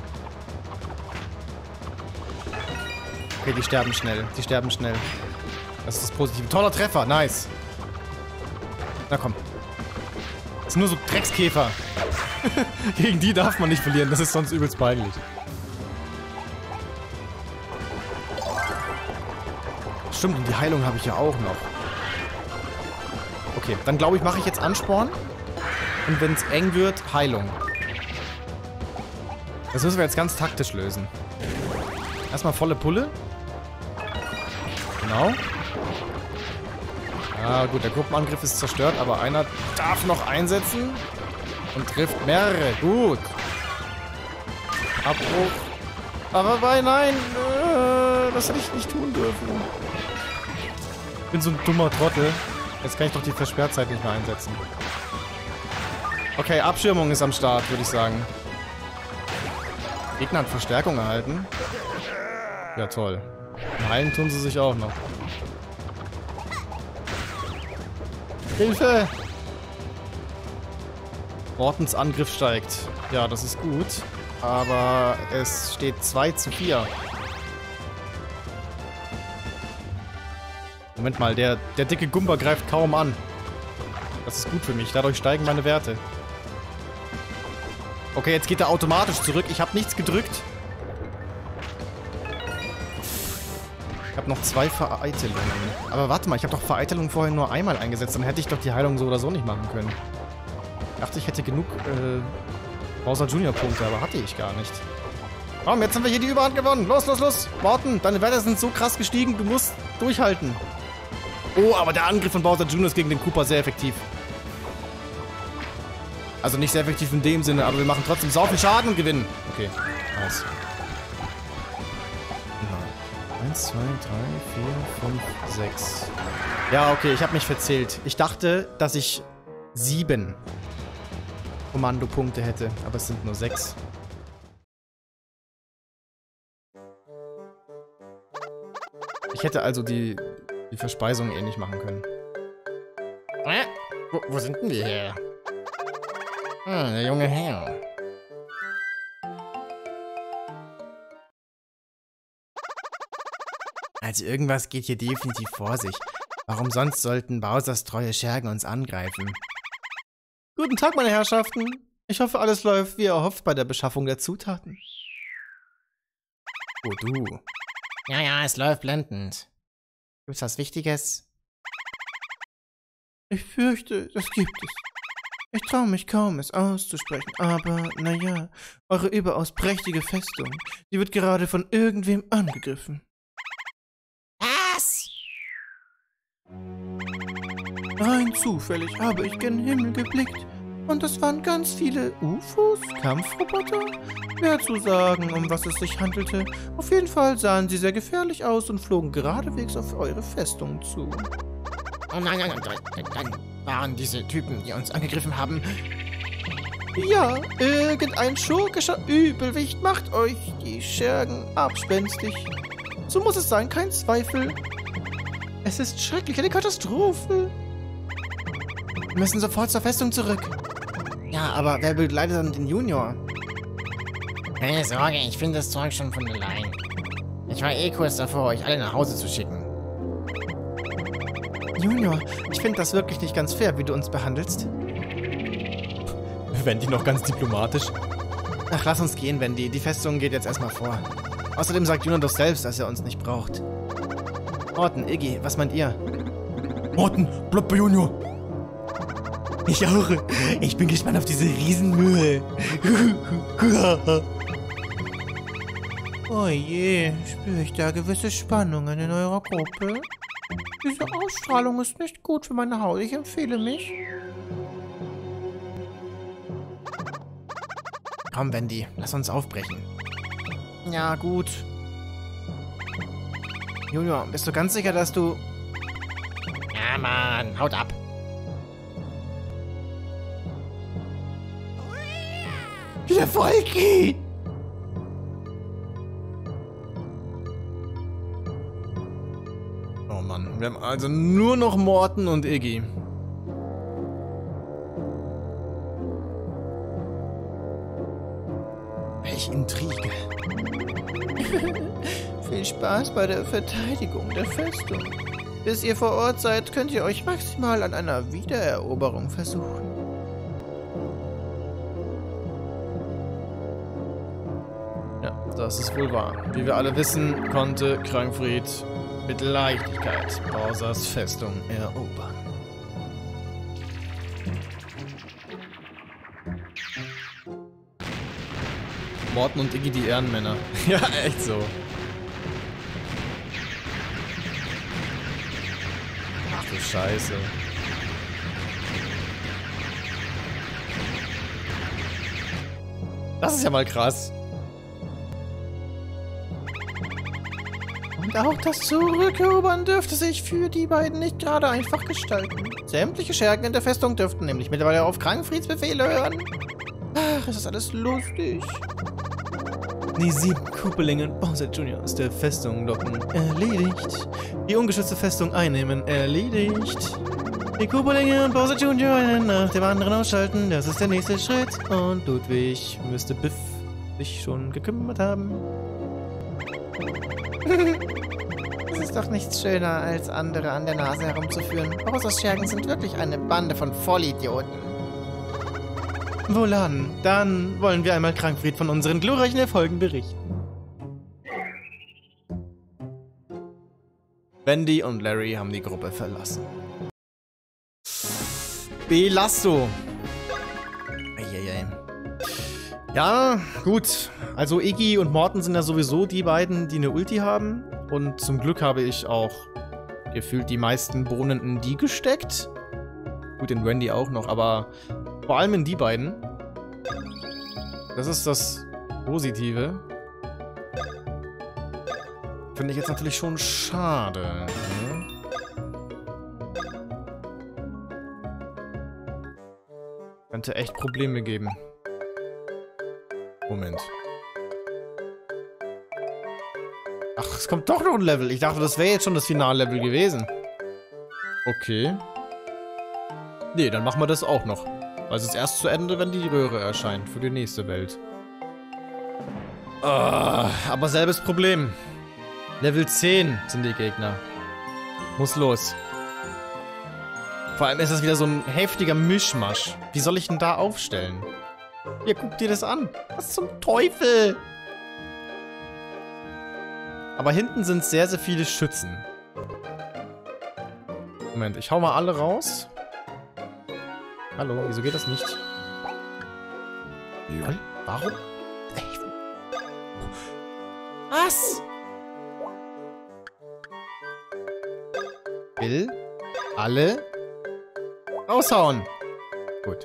Okay, die sterben schnell. Die sterben schnell. Das ist das Positive. Toller Treffer, nice. Na komm. Das sind nur so Dreckskäfer. Gegen die darf man nicht verlieren, das ist sonst übelst peinlich. Stimmt, und die Heilung habe ich ja auch noch. Okay, dann glaube ich, mache ich jetzt Ansporn. Und wenn es eng wird, Heilung. Das müssen wir jetzt ganz taktisch lösen. Erstmal volle Pulle. Genau. Ah, gut, der Gruppenangriff ist zerstört, aber einer darf noch einsetzen. Und trifft mehrere. Gut. Abbruch. Aber nein. Das hätte ich nicht tun dürfen. Ich bin so ein dummer Trottel. Jetzt kann ich doch die Versperrzeit nicht mehr einsetzen. Okay, Abschirmung ist am Start, würde ich sagen. Gegner hat Verstärkung erhalten. Ja, toll. Heilen tun sie sich auch noch. Hilfe! Mortens Angriff steigt. Ja, das ist gut. Aber es steht 2:4. Moment mal, der dicke Gumba greift kaum an. Das ist gut für mich. Dadurch steigen meine Werte. Okay, jetzt geht er automatisch zurück. Ich habe nichts gedrückt. Ich habe noch 2 Vereitelungen. Aber warte mal, ich habe doch Vereitelung vorher nur einmal eingesetzt. Dann hätte ich doch die Heilung so oder so nicht machen können. Ich dachte, ich hätte genug Bowser Jr. Punkte, aber hatte ich gar nicht. Komm, jetzt haben wir hier die Überhand gewonnen. Los, los, los. Morten, deine Werte sind so krass gestiegen, du musst durchhalten. Oh, aber der Angriff von Bowser Jr. ist gegen den Koopa sehr effektiv. Also nicht sehr effektiv in dem Sinne, aber wir machen trotzdem sau viel Schaden und gewinnen. Okay, nice. 1, 2, 3, 4, 5, 6. Ja, okay, ich habe mich verzählt. Ich dachte, dass ich 7 Kommandopunkte hätte, aber es sind nur 6. Ich hätte also die Verspeisung eh nicht machen können. Wo sind denn die her? Der junge Herr. Also irgendwas geht hier definitiv vor sich. Warum sonst sollten Bowsers treue Schergen uns angreifen? Guten Tag, meine Herrschaften. Ich hoffe, alles läuft wie erhofft bei der Beschaffung der Zutaten. Oh, du. Ja, es läuft blendend. Gibt's was Wichtiges? Ich fürchte, das gibt es. Ich traue mich kaum, es auszusprechen, aber, naja, eure überaus prächtige Festung, die wird gerade von irgendwem angegriffen. Was? Rein zufällig habe ich gen Himmel geblickt und es waren ganz viele UFOs, Kampfroboter. Schwer zu sagen, um was es sich handelte. Auf jeden Fall sahen sie sehr gefährlich aus und flogen geradewegs auf eure Festung zu. Oh nein, dann waren diese Typen, die uns angegriffen haben. Ja, irgendein schurkischer Übelwicht macht euch die Schergen abspenstig. So muss es sein, kein Zweifel. Es ist schrecklich, eine Katastrophe. Wir müssen sofort zur Festung zurück. Ja, aber wer begleitet dann den Junior? Keine Sorge, ich finde das Zeug schon von allein. Ich war eh kurz davor, euch alle nach Hause zu schicken. Junior, ich finde das wirklich nicht ganz fair, wie du uns behandelst. Wendy noch ganz diplomatisch. Ach, lass uns gehen, Wendy. Die Festung geht jetzt erstmal vor. Außerdem sagt Junior doch selbst, dass er uns nicht braucht. Morten, Iggy, was meint ihr? Morten, bleib bei Junior. Ich auch. Ich bin gespannt auf diese Riesenmühle. Oh je, spüre ich da gewisse Spannungen in eurer Gruppe? Diese Ausstrahlung ist nicht gut für meine Haut. Ich empfehle mich. Komm, Wendy, lass uns aufbrechen. Ja, gut. Junior, bist du ganz sicher, dass du... Ja, Mann, haut ab. Der Volki! Oh Mann, wir haben also nur noch Morten und Iggy. Welch Intrige. Viel Spaß bei der Verteidigung der Festung. Bis ihr vor Ort seid, könnt ihr euch maximal an einer Wiedereroberung versuchen. Ja, das ist wohl wahr. Wie wir alle wissen, konnte Krankfried mit Leichtigkeit Bowsers Festung erobern. Morten und Iggy die Ehrenmänner. Ja, echt so. Ach du Scheiße. Das ist ja mal krass. Und auch das Zurückerobern dürfte sich für die beiden nicht gerade einfach gestalten. Sämtliche Schergen in der Festung dürften nämlich mittlerweile auf Krankfrieds Befehle hören. Ach, es ist alles lustig. Die 7 Koopalinge und Bowser Jr. aus der Festung locken. Erledigt. Die ungeschützte Festung einnehmen. Erledigt. Die Koopalinge und Bowser Jr. einen nach dem anderen ausschalten. Das ist der nächste Schritt. Und Ludwig müsste Biff sich schon gekümmert haben. Es ist doch nichts schöner, als andere an der Nase herumzuführen. Bowsers Schergen sind wirklich eine Bande von Vollidioten. Wohlan, dann wollen wir einmal Krankfried von unseren glorreichen Erfolgen berichten. Wendy und Larry haben die Gruppe verlassen. Belasto. Eieiei. Ja, gut. Also Iggy und Morten sind ja sowieso die beiden, die eine Ulti haben. Und zum Glück habe ich auch gefühlt die meisten Bohnen in die gesteckt. Gut, in Wendy auch noch, aber vor allem in die beiden. Das ist das Positive. Finde ich jetzt natürlich schon schade. Ne? Könnte echt Probleme geben. Moment. Ach, es kommt doch noch ein Level. Ich dachte, das wäre jetzt schon das Finallevel gewesen. Okay. Nee, dann machen wir das auch noch. Weil es ist erst zu Ende, wenn die Röhre erscheint für die nächste Welt. Aber selbes Problem. Level 10 sind die Gegner. Muss los. Vor allem ist das wieder so ein heftiger Mischmasch. Wie soll ich denn da aufstellen? Ja, guck dir das an. Was zum Teufel? Aber hinten sind sehr, sehr viele Schützen. Moment, ich hau mal alle raus. Hallo, wieso geht das nicht? Ja. Warum? Was? Will alle raushauen. Gut.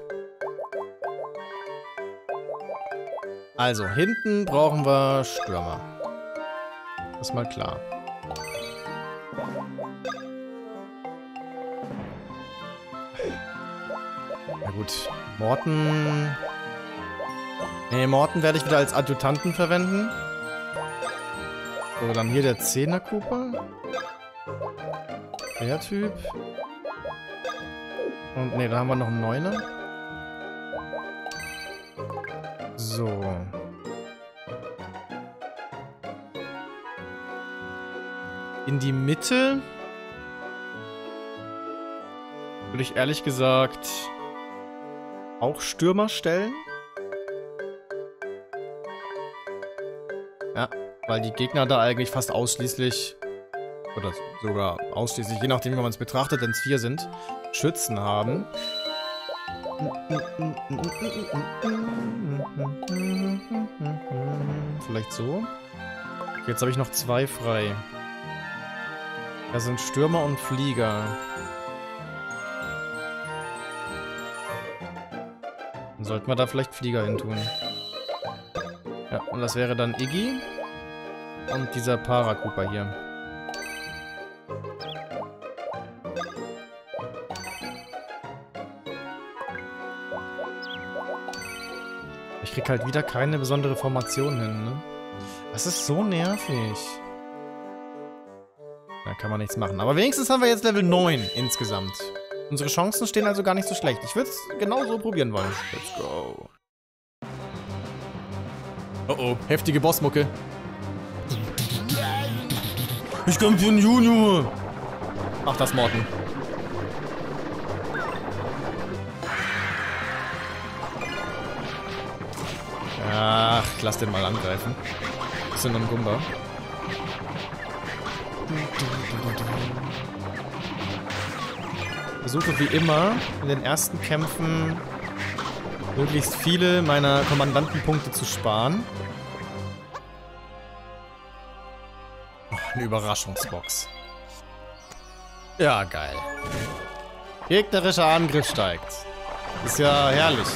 Also, hinten brauchen wir Stürmer. Das ist mal klar. Na gut. Morten. Ne, Morten werde ich wieder als Adjutanten verwenden. So, dann hier der 10er Cooper. Der Typ. Und ne, da haben wir noch einen 9er. So. In die Mitte würde ich ehrlich gesagt auch Stürmer stellen. Ja, weil die Gegner da eigentlich fast ausschließlich, oder sogar ausschließlich, je nachdem wie man es betrachtet, wenn es 4 sind, Schützen haben. Vielleicht so. Jetzt habe ich noch 2 frei. Da sind Stürmer und Flieger. Dann sollten wir da vielleicht Flieger hin tun. Ja, und das wäre dann Iggy. Und dieser Para-Koopa hier. Ich krieg halt wieder keine besondere Formation hin, ne? Das ist so nervig. Da kann man nichts machen. Aber wenigstens haben wir jetzt Level 9 insgesamt. Unsere Chancen stehen also gar nicht so schlecht. Ich würde es genau so probieren wollen. Let's go. Oh oh, heftige Bossmucke. Ich komm für den Junior. Mach das, Morten. Ach, lass den mal angreifen. Bisschen noch ein Gumba. Versuche wie immer in den ersten Kämpfen möglichst viele meiner Kommandantenpunkte zu sparen. Oh, eine Überraschungsbox. Ja, geil. Gegnerischer Angriff steigt. Ist ja herrlich.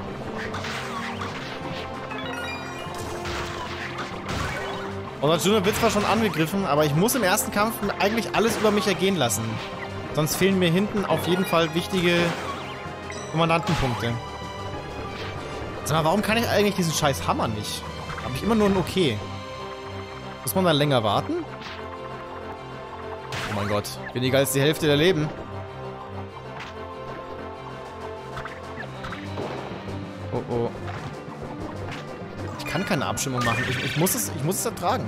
Unser Junior wird zwar schon angegriffen, aber ich muss im ersten Kampf eigentlich alles über mich ergehen lassen. Sonst fehlen mir hinten auf jeden Fall wichtige Kommandantenpunkte. Sag mal, warum kann ich eigentlich diesen scheiß Hammer nicht? Habe ich immer nur ein Okay. Muss man da länger warten? Oh mein Gott, weniger als die Hälfte der Leben. Oh oh. Ich kann keine Abstimmung machen. Ich muss es ertragen.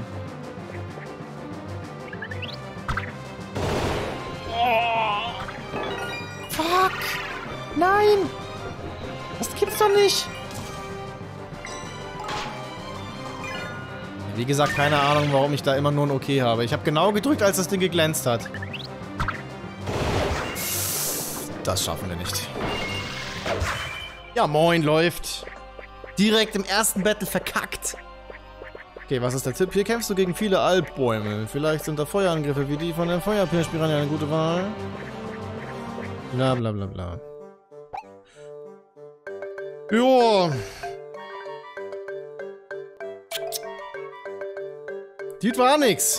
Fuck! Nein! Das gibt's doch nicht! Wie gesagt, keine Ahnung, warum ich da immer nur ein Okay habe. Ich habe genau gedrückt, als das Ding geglänzt hat. Das schaffen wir nicht. Ja, moin, läuft. Direkt im ersten Battle verkackt. Okay, was ist der Tipp? Hier kämpfst du gegen viele Alpbäume. Vielleicht sind da Feuerangriffe wie die von den Feuerpiranha eine gute Wahl. Bla bla bla bla. Joa. Das war nix.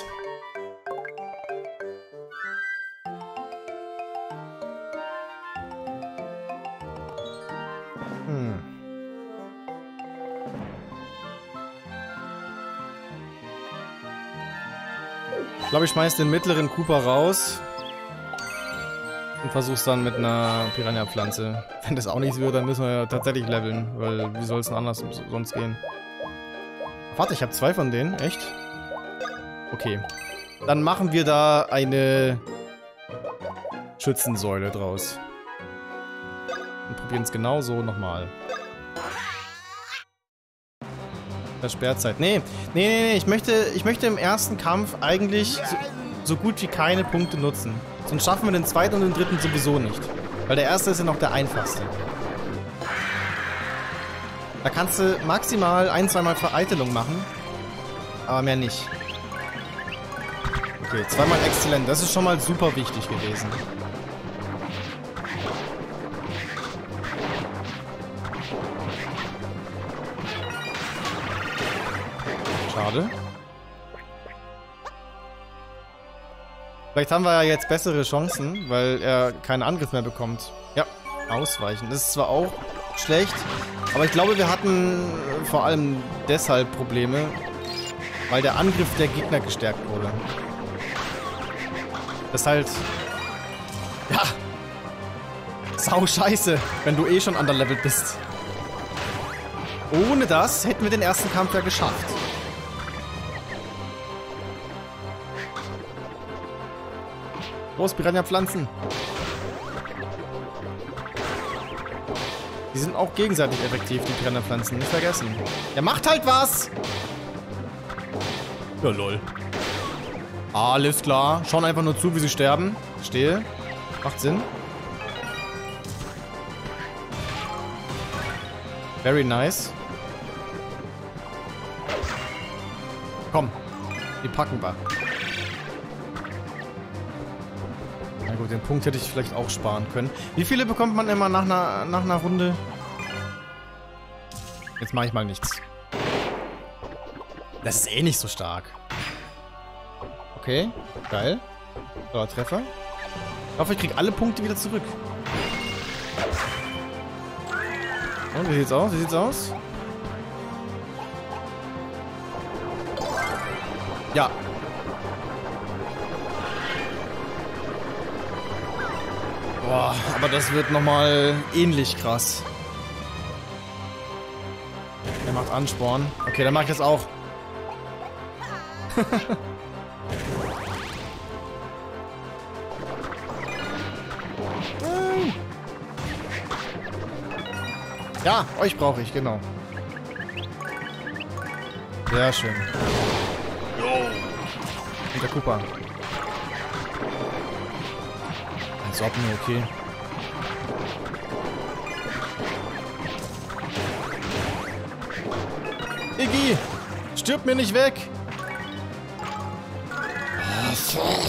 Ich glaube, ich schmeiß den mittleren Koopa raus. Und versuch's dann mit einer Piranha-Pflanze. Wenn das auch nichts wird, dann müssen wir ja tatsächlich leveln. Weil wie soll es denn anders sonst gehen? Warte, ich habe 2 von denen. Echt? Okay. Dann machen wir da eine Schützensäule draus. Und probieren es genau so nochmal. Sperrzeit. Nee. Ich möchte im ersten Kampf eigentlich so gut wie keine Punkte nutzen. Sonst schaffen wir den zweiten und den dritten sowieso nicht. Weil der erste ist ja noch der einfachste. Da kannst du maximal 1-2 Mal Vereitelung machen. Aber mehr nicht. Okay, 2-mal exzellent. Das ist schon mal super wichtig gewesen. Schade. Vielleicht haben wir ja jetzt bessere Chancen, weil er keinen Angriff mehr bekommt. Ja, ausweichen. Das ist zwar auch schlecht, aber ich glaube, wir hatten vor allem deshalb Probleme, weil der Angriff der Gegner gestärkt wurde. Das ist halt... Ja! Sau scheiße, wenn du eh schon underlevelt bist. Ohne das hätten wir den ersten Kampf ja geschafft. Los, Piranha-Pflanzen. Die sind auch gegenseitig effektiv, die Piranha-Pflanzen. Nicht vergessen. Der macht halt was! Ja, lol. Alles klar. Schauen einfach nur zu, wie sie sterben. Stehe. Macht Sinn. Very nice. Komm. Die packen wir. Na gut, den Punkt hätte ich vielleicht auch sparen können. Wie viele bekommt man immer nach einer Runde? Jetzt mache ich mal nichts. Das ist eh nicht so stark. Okay, geil. So, Treffer. Ich hoffe, ich kriege alle Punkte wieder zurück. Und, wie sieht's aus? Wie sieht's aus? Ja. Boah, aber das wird nochmal ähnlich krass. Er macht Ansporn. Okay, dann mache ich das auch. Ja, euch brauche ich, genau. Sehr schön. Und der Koopa. Als ob nur, okay. Iggy! Stirb mir nicht weg! Oh, fuck.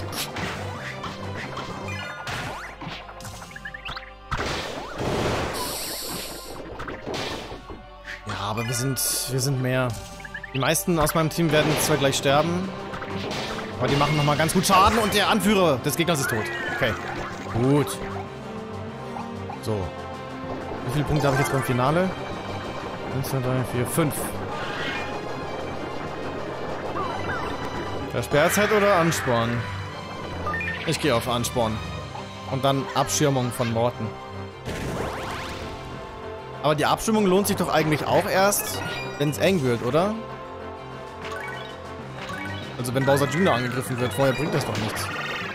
Ja, aber wir sind mehr. Die meisten aus meinem Team werden zwar gleich sterben, aber die machen nochmal ganz gut Schaden und der Anführer des Gegners ist tot. Okay. Gut. So. Wie viele Punkte habe ich jetzt beim Finale? 1, 2, 3, 4, 5. Versperrzeit oder Ansporn? Ich gehe auf Ansporn. Und dann Abschirmung von Morten. Aber die Abschirmung lohnt sich doch eigentlich auch erst, wenn es eng wird, oder? Also wenn Bowser Jr. angegriffen wird, vorher bringt das doch nichts.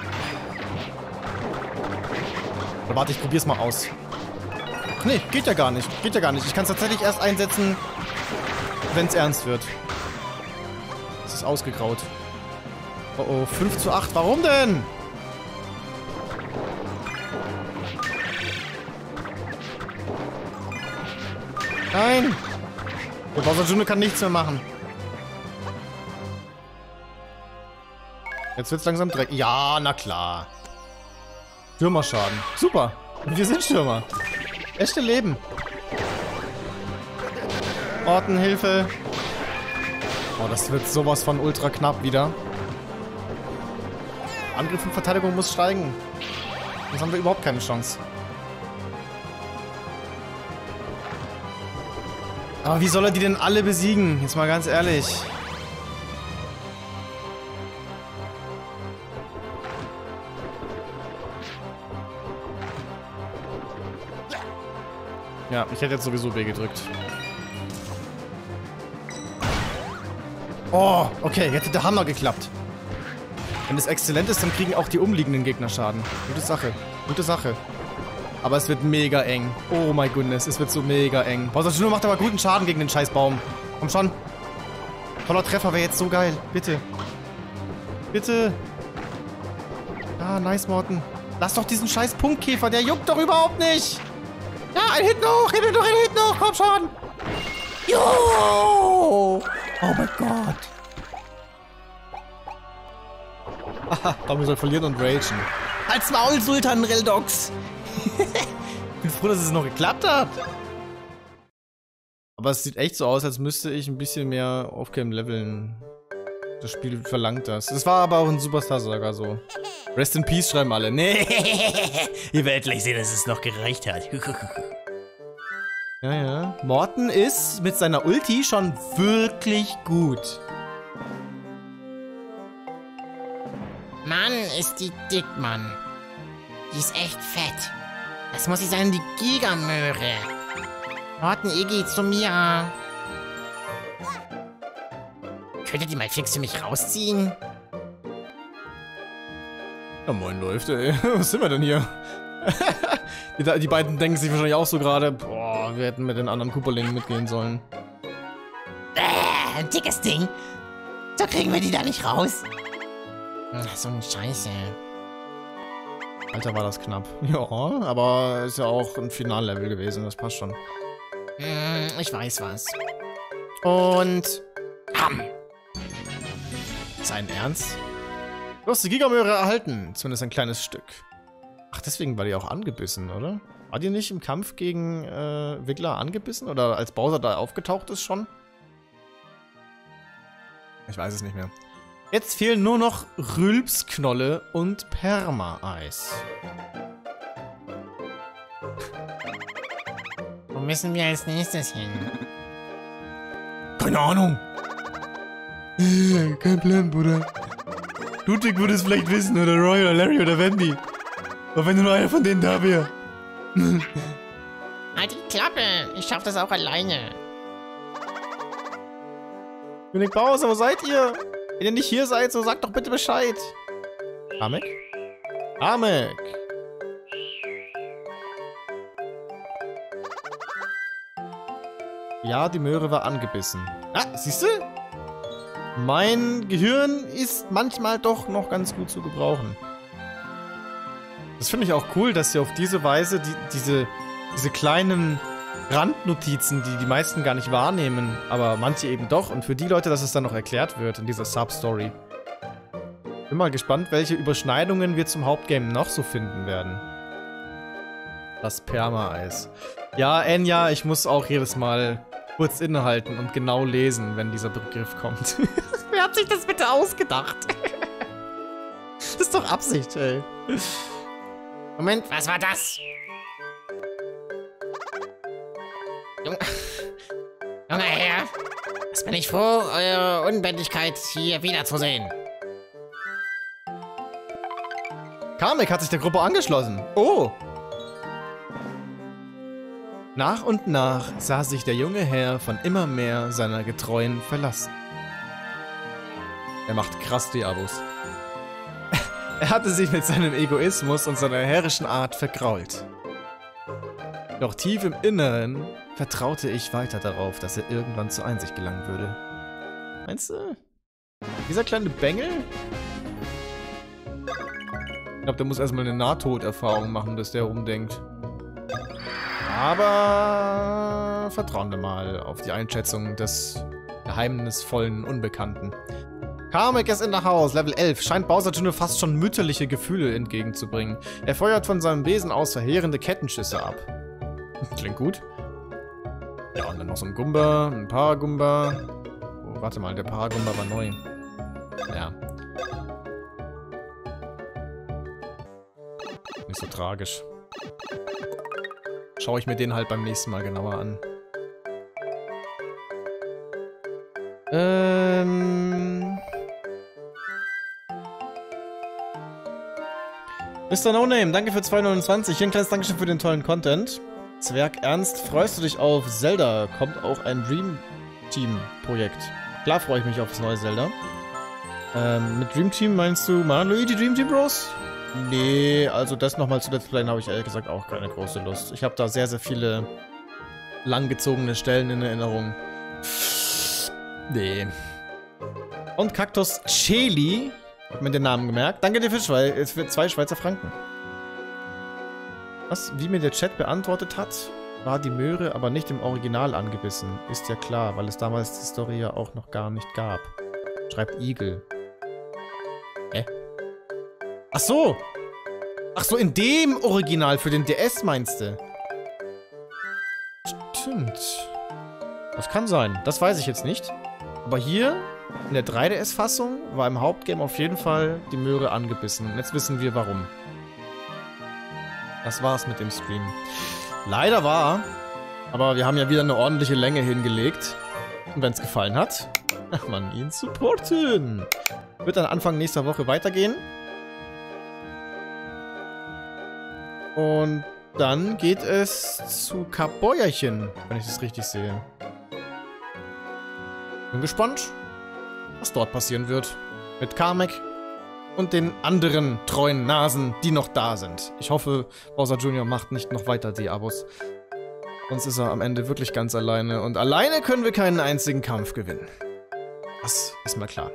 Oder warte, ich probier's mal aus. Ach nee, geht ja gar nicht. Geht ja gar nicht. Ich kann es tatsächlich erst einsetzen, wenn es ernst wird. Es ist ausgegraut. Oh oh, 5:8. Warum denn? Nein! Der Bowser Jr. kann nichts mehr machen. Jetzt wird's langsam dreckig. Ja, na klar. Stürmerschaden. Super. Wir sind Stürmer. Echte Leben. Orten, Hilfe. Oh, das wird sowas von ultra knapp wieder. Angriff und Verteidigung muss steigen. Sonst haben wir überhaupt keine Chance. Aber wie soll er die denn alle besiegen? Jetzt mal ganz ehrlich. Ja, ich hätte jetzt sowieso B gedrückt. Oh, okay, jetzt hat der Hammer geklappt. Wenn es exzellent ist, dann kriegen auch die umliegenden Gegner Schaden. Gute Sache, gute Sache. Aber es wird mega eng. Oh my goodness, es wird so mega eng. Bowser Jr. macht aber guten Schaden gegen den Scheißbaum. Komm schon. Voller Treffer wäre jetzt so geil. Bitte. Bitte. Ah, nice, Morten. Lass doch diesen scheiß Punktkäfer, der juckt doch überhaupt nicht. Ja, ein Hit noch, ein Hit noch, komm schon. Jo! Oh mein Gott. Haha, Tommy soll verlieren und ragen. Halt's Maul, Sultan Reldox. Ich bin froh, dass es noch geklappt hat. Aber es sieht echt so aus, als müsste ich ein bisschen mehr Offcam leveln. Das Spiel verlangt das. Es war aber auch in Superstar Saga so. Rest in Peace schreiben alle. Nee. Ihr werdet gleich sehen, dass es noch gereicht hat. Ja, ja. Morten ist mit seiner Ulti schon wirklich gut. Mann, ist die dick, Mann. Die ist echt fett. Das muss sie sein, die Gigamöhre. Morten, Iggy, zu mir. Könntet ihr mal fix für mich rausziehen? Ja, moin läuft, ey. Was sind wir denn hier? Die beiden denken sich wahrscheinlich auch so gerade, boah, wir hätten mit den anderen Kooperlingen mitgehen sollen. Ein dickes Ding. So kriegen wir die da nicht raus. So eine Scheiße. Alter, war das knapp. Ja, aber ist ja auch ein Finallevel gewesen, das passt schon. Ich weiß was. Und... Sein Ernst? Du hast die Gigamöhre erhalten, zumindest ein kleines Stück. Ach, deswegen war die auch angebissen, oder? War die nicht im Kampf gegen Wiggler angebissen? Oder als Bowser da aufgetaucht ist schon? Ich weiß es nicht mehr. Jetzt fehlen nur noch Rülpsknolle und Perma-Eis. Wo müssen wir als nächstes hin? Keine Ahnung. Kein Plan, Bruder. Ludwig würde es vielleicht wissen, oder Roy, oder Larry, oder Wendy. Aber wenn nur einer von denen da wäre. Halt die Klappe! Ich schaff das auch alleine. König Bowser, wo seid ihr? Wenn ihr nicht hier seid, so sagt doch bitte Bescheid. Kamek? Kamek! Ja, die Möhre war angebissen. Ah, siehst du? Mein Gehirn ist manchmal doch noch ganz gut zu gebrauchen. Das finde ich auch cool, dass sie auf diese Weise diese kleinen Randnotizen, die die meisten gar nicht wahrnehmen, aber manche eben doch. Und für die Leute, dass es dann noch erklärt wird in dieser Sub-Story. Bin mal gespannt, welche Überschneidungen wir zum Hauptgame noch so finden werden. Das Perma-Eis. Ja, Enya, ich muss auch jedes Mal kurz innehalten und genau lesen, wenn dieser Begriff kommt. Wer hat sich das bitte ausgedacht? Das ist doch Absicht, ey. Moment, was war das? Junger Herr, jetzt bin ich froh, eure Unbändigkeit hier wiederzusehen. Kamek hat sich der Gruppe angeschlossen. Oh! Nach und nach sah sich der junge Herr von immer mehr seiner Getreuen verlassen. Er macht krass die Abos. Er hatte sich mit seinem Egoismus und seiner herrischen Art vergrault. Doch tief im Inneren vertraute ich weiter darauf, dass er irgendwann zur Einsicht gelangen würde. Meinst du? Dieser kleine Bengel? Ich glaube, der muss erstmal eine Nahtoderfahrung machen, dass der rumdenkt. Aber vertrauen wir mal auf die Einschätzung des geheimnisvollen Unbekannten. Kamek ist in der Haus, Level 11, scheint Bowser Jr. fast schon mütterliche Gefühle entgegenzubringen. Er feuert von seinem Besen aus verheerende Kettenschüsse ab. Klingt gut. Ja, und dann noch so ein Gumba, ein Paragumba. Oh, warte mal, der Paragumba war neu. Ja. Nicht so tragisch. Schaue ich mir den halt beim nächsten Mal genauer an. Mr. No Name, danke für 2,29. Hier ein kleines Dankeschön für den tollen Content. Zwerg Ernst, freust du dich auf Zelda? Kommt auch ein Dream Team Projekt. Klar freue ich mich auf das neue Zelda. Mit Dream Team meinst du Mario Luigi Dream Team Bros? Nee, also das nochmal zu Let's Playen habe ich ehrlich gesagt auch keine große Lust. Ich habe da sehr, sehr viele langgezogene Stellen in Erinnerung. Nee. Und Kaktus Cheli. Hat mir den Namen gemerkt. Danke dir für 2 Schweizer Franken. Was, wie mir der Chat beantwortet hat, war die Möhre aber nicht im Original angebissen. Ist ja klar, weil es damals die Story ja auch noch gar nicht gab. Schreibt Igel. Hä? Ach so! Ach so, in dem Original für den DS meinst du? Stimmt. Das kann sein. Das weiß ich jetzt nicht. Aber hier, in der 3DS-Fassung, war im Hauptgame auf jeden Fall die Möhre angebissen. Jetzt wissen wir warum. Das war's mit dem Stream. Leider war, aber wir haben ja wieder eine ordentliche Länge hingelegt. Und wenn es gefallen hat, kann man ihn supporten. Wird dann Anfang nächster Woche weitergehen. Und dann geht es zu Kaboyerchen, wenn ich das richtig sehe. Bin gespannt, was dort passieren wird. Mit Kamek und den anderen treuen Nasen, die noch da sind. Ich hoffe, Bowser Jr. macht nicht noch weiter die Abos. Sonst ist er am Ende wirklich ganz alleine. Und alleine können wir keinen einzigen Kampf gewinnen. Das ist mal klar.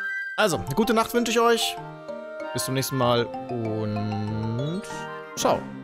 Also, eine gute Nacht wünsche ich euch. Bis zum nächsten Mal und ciao.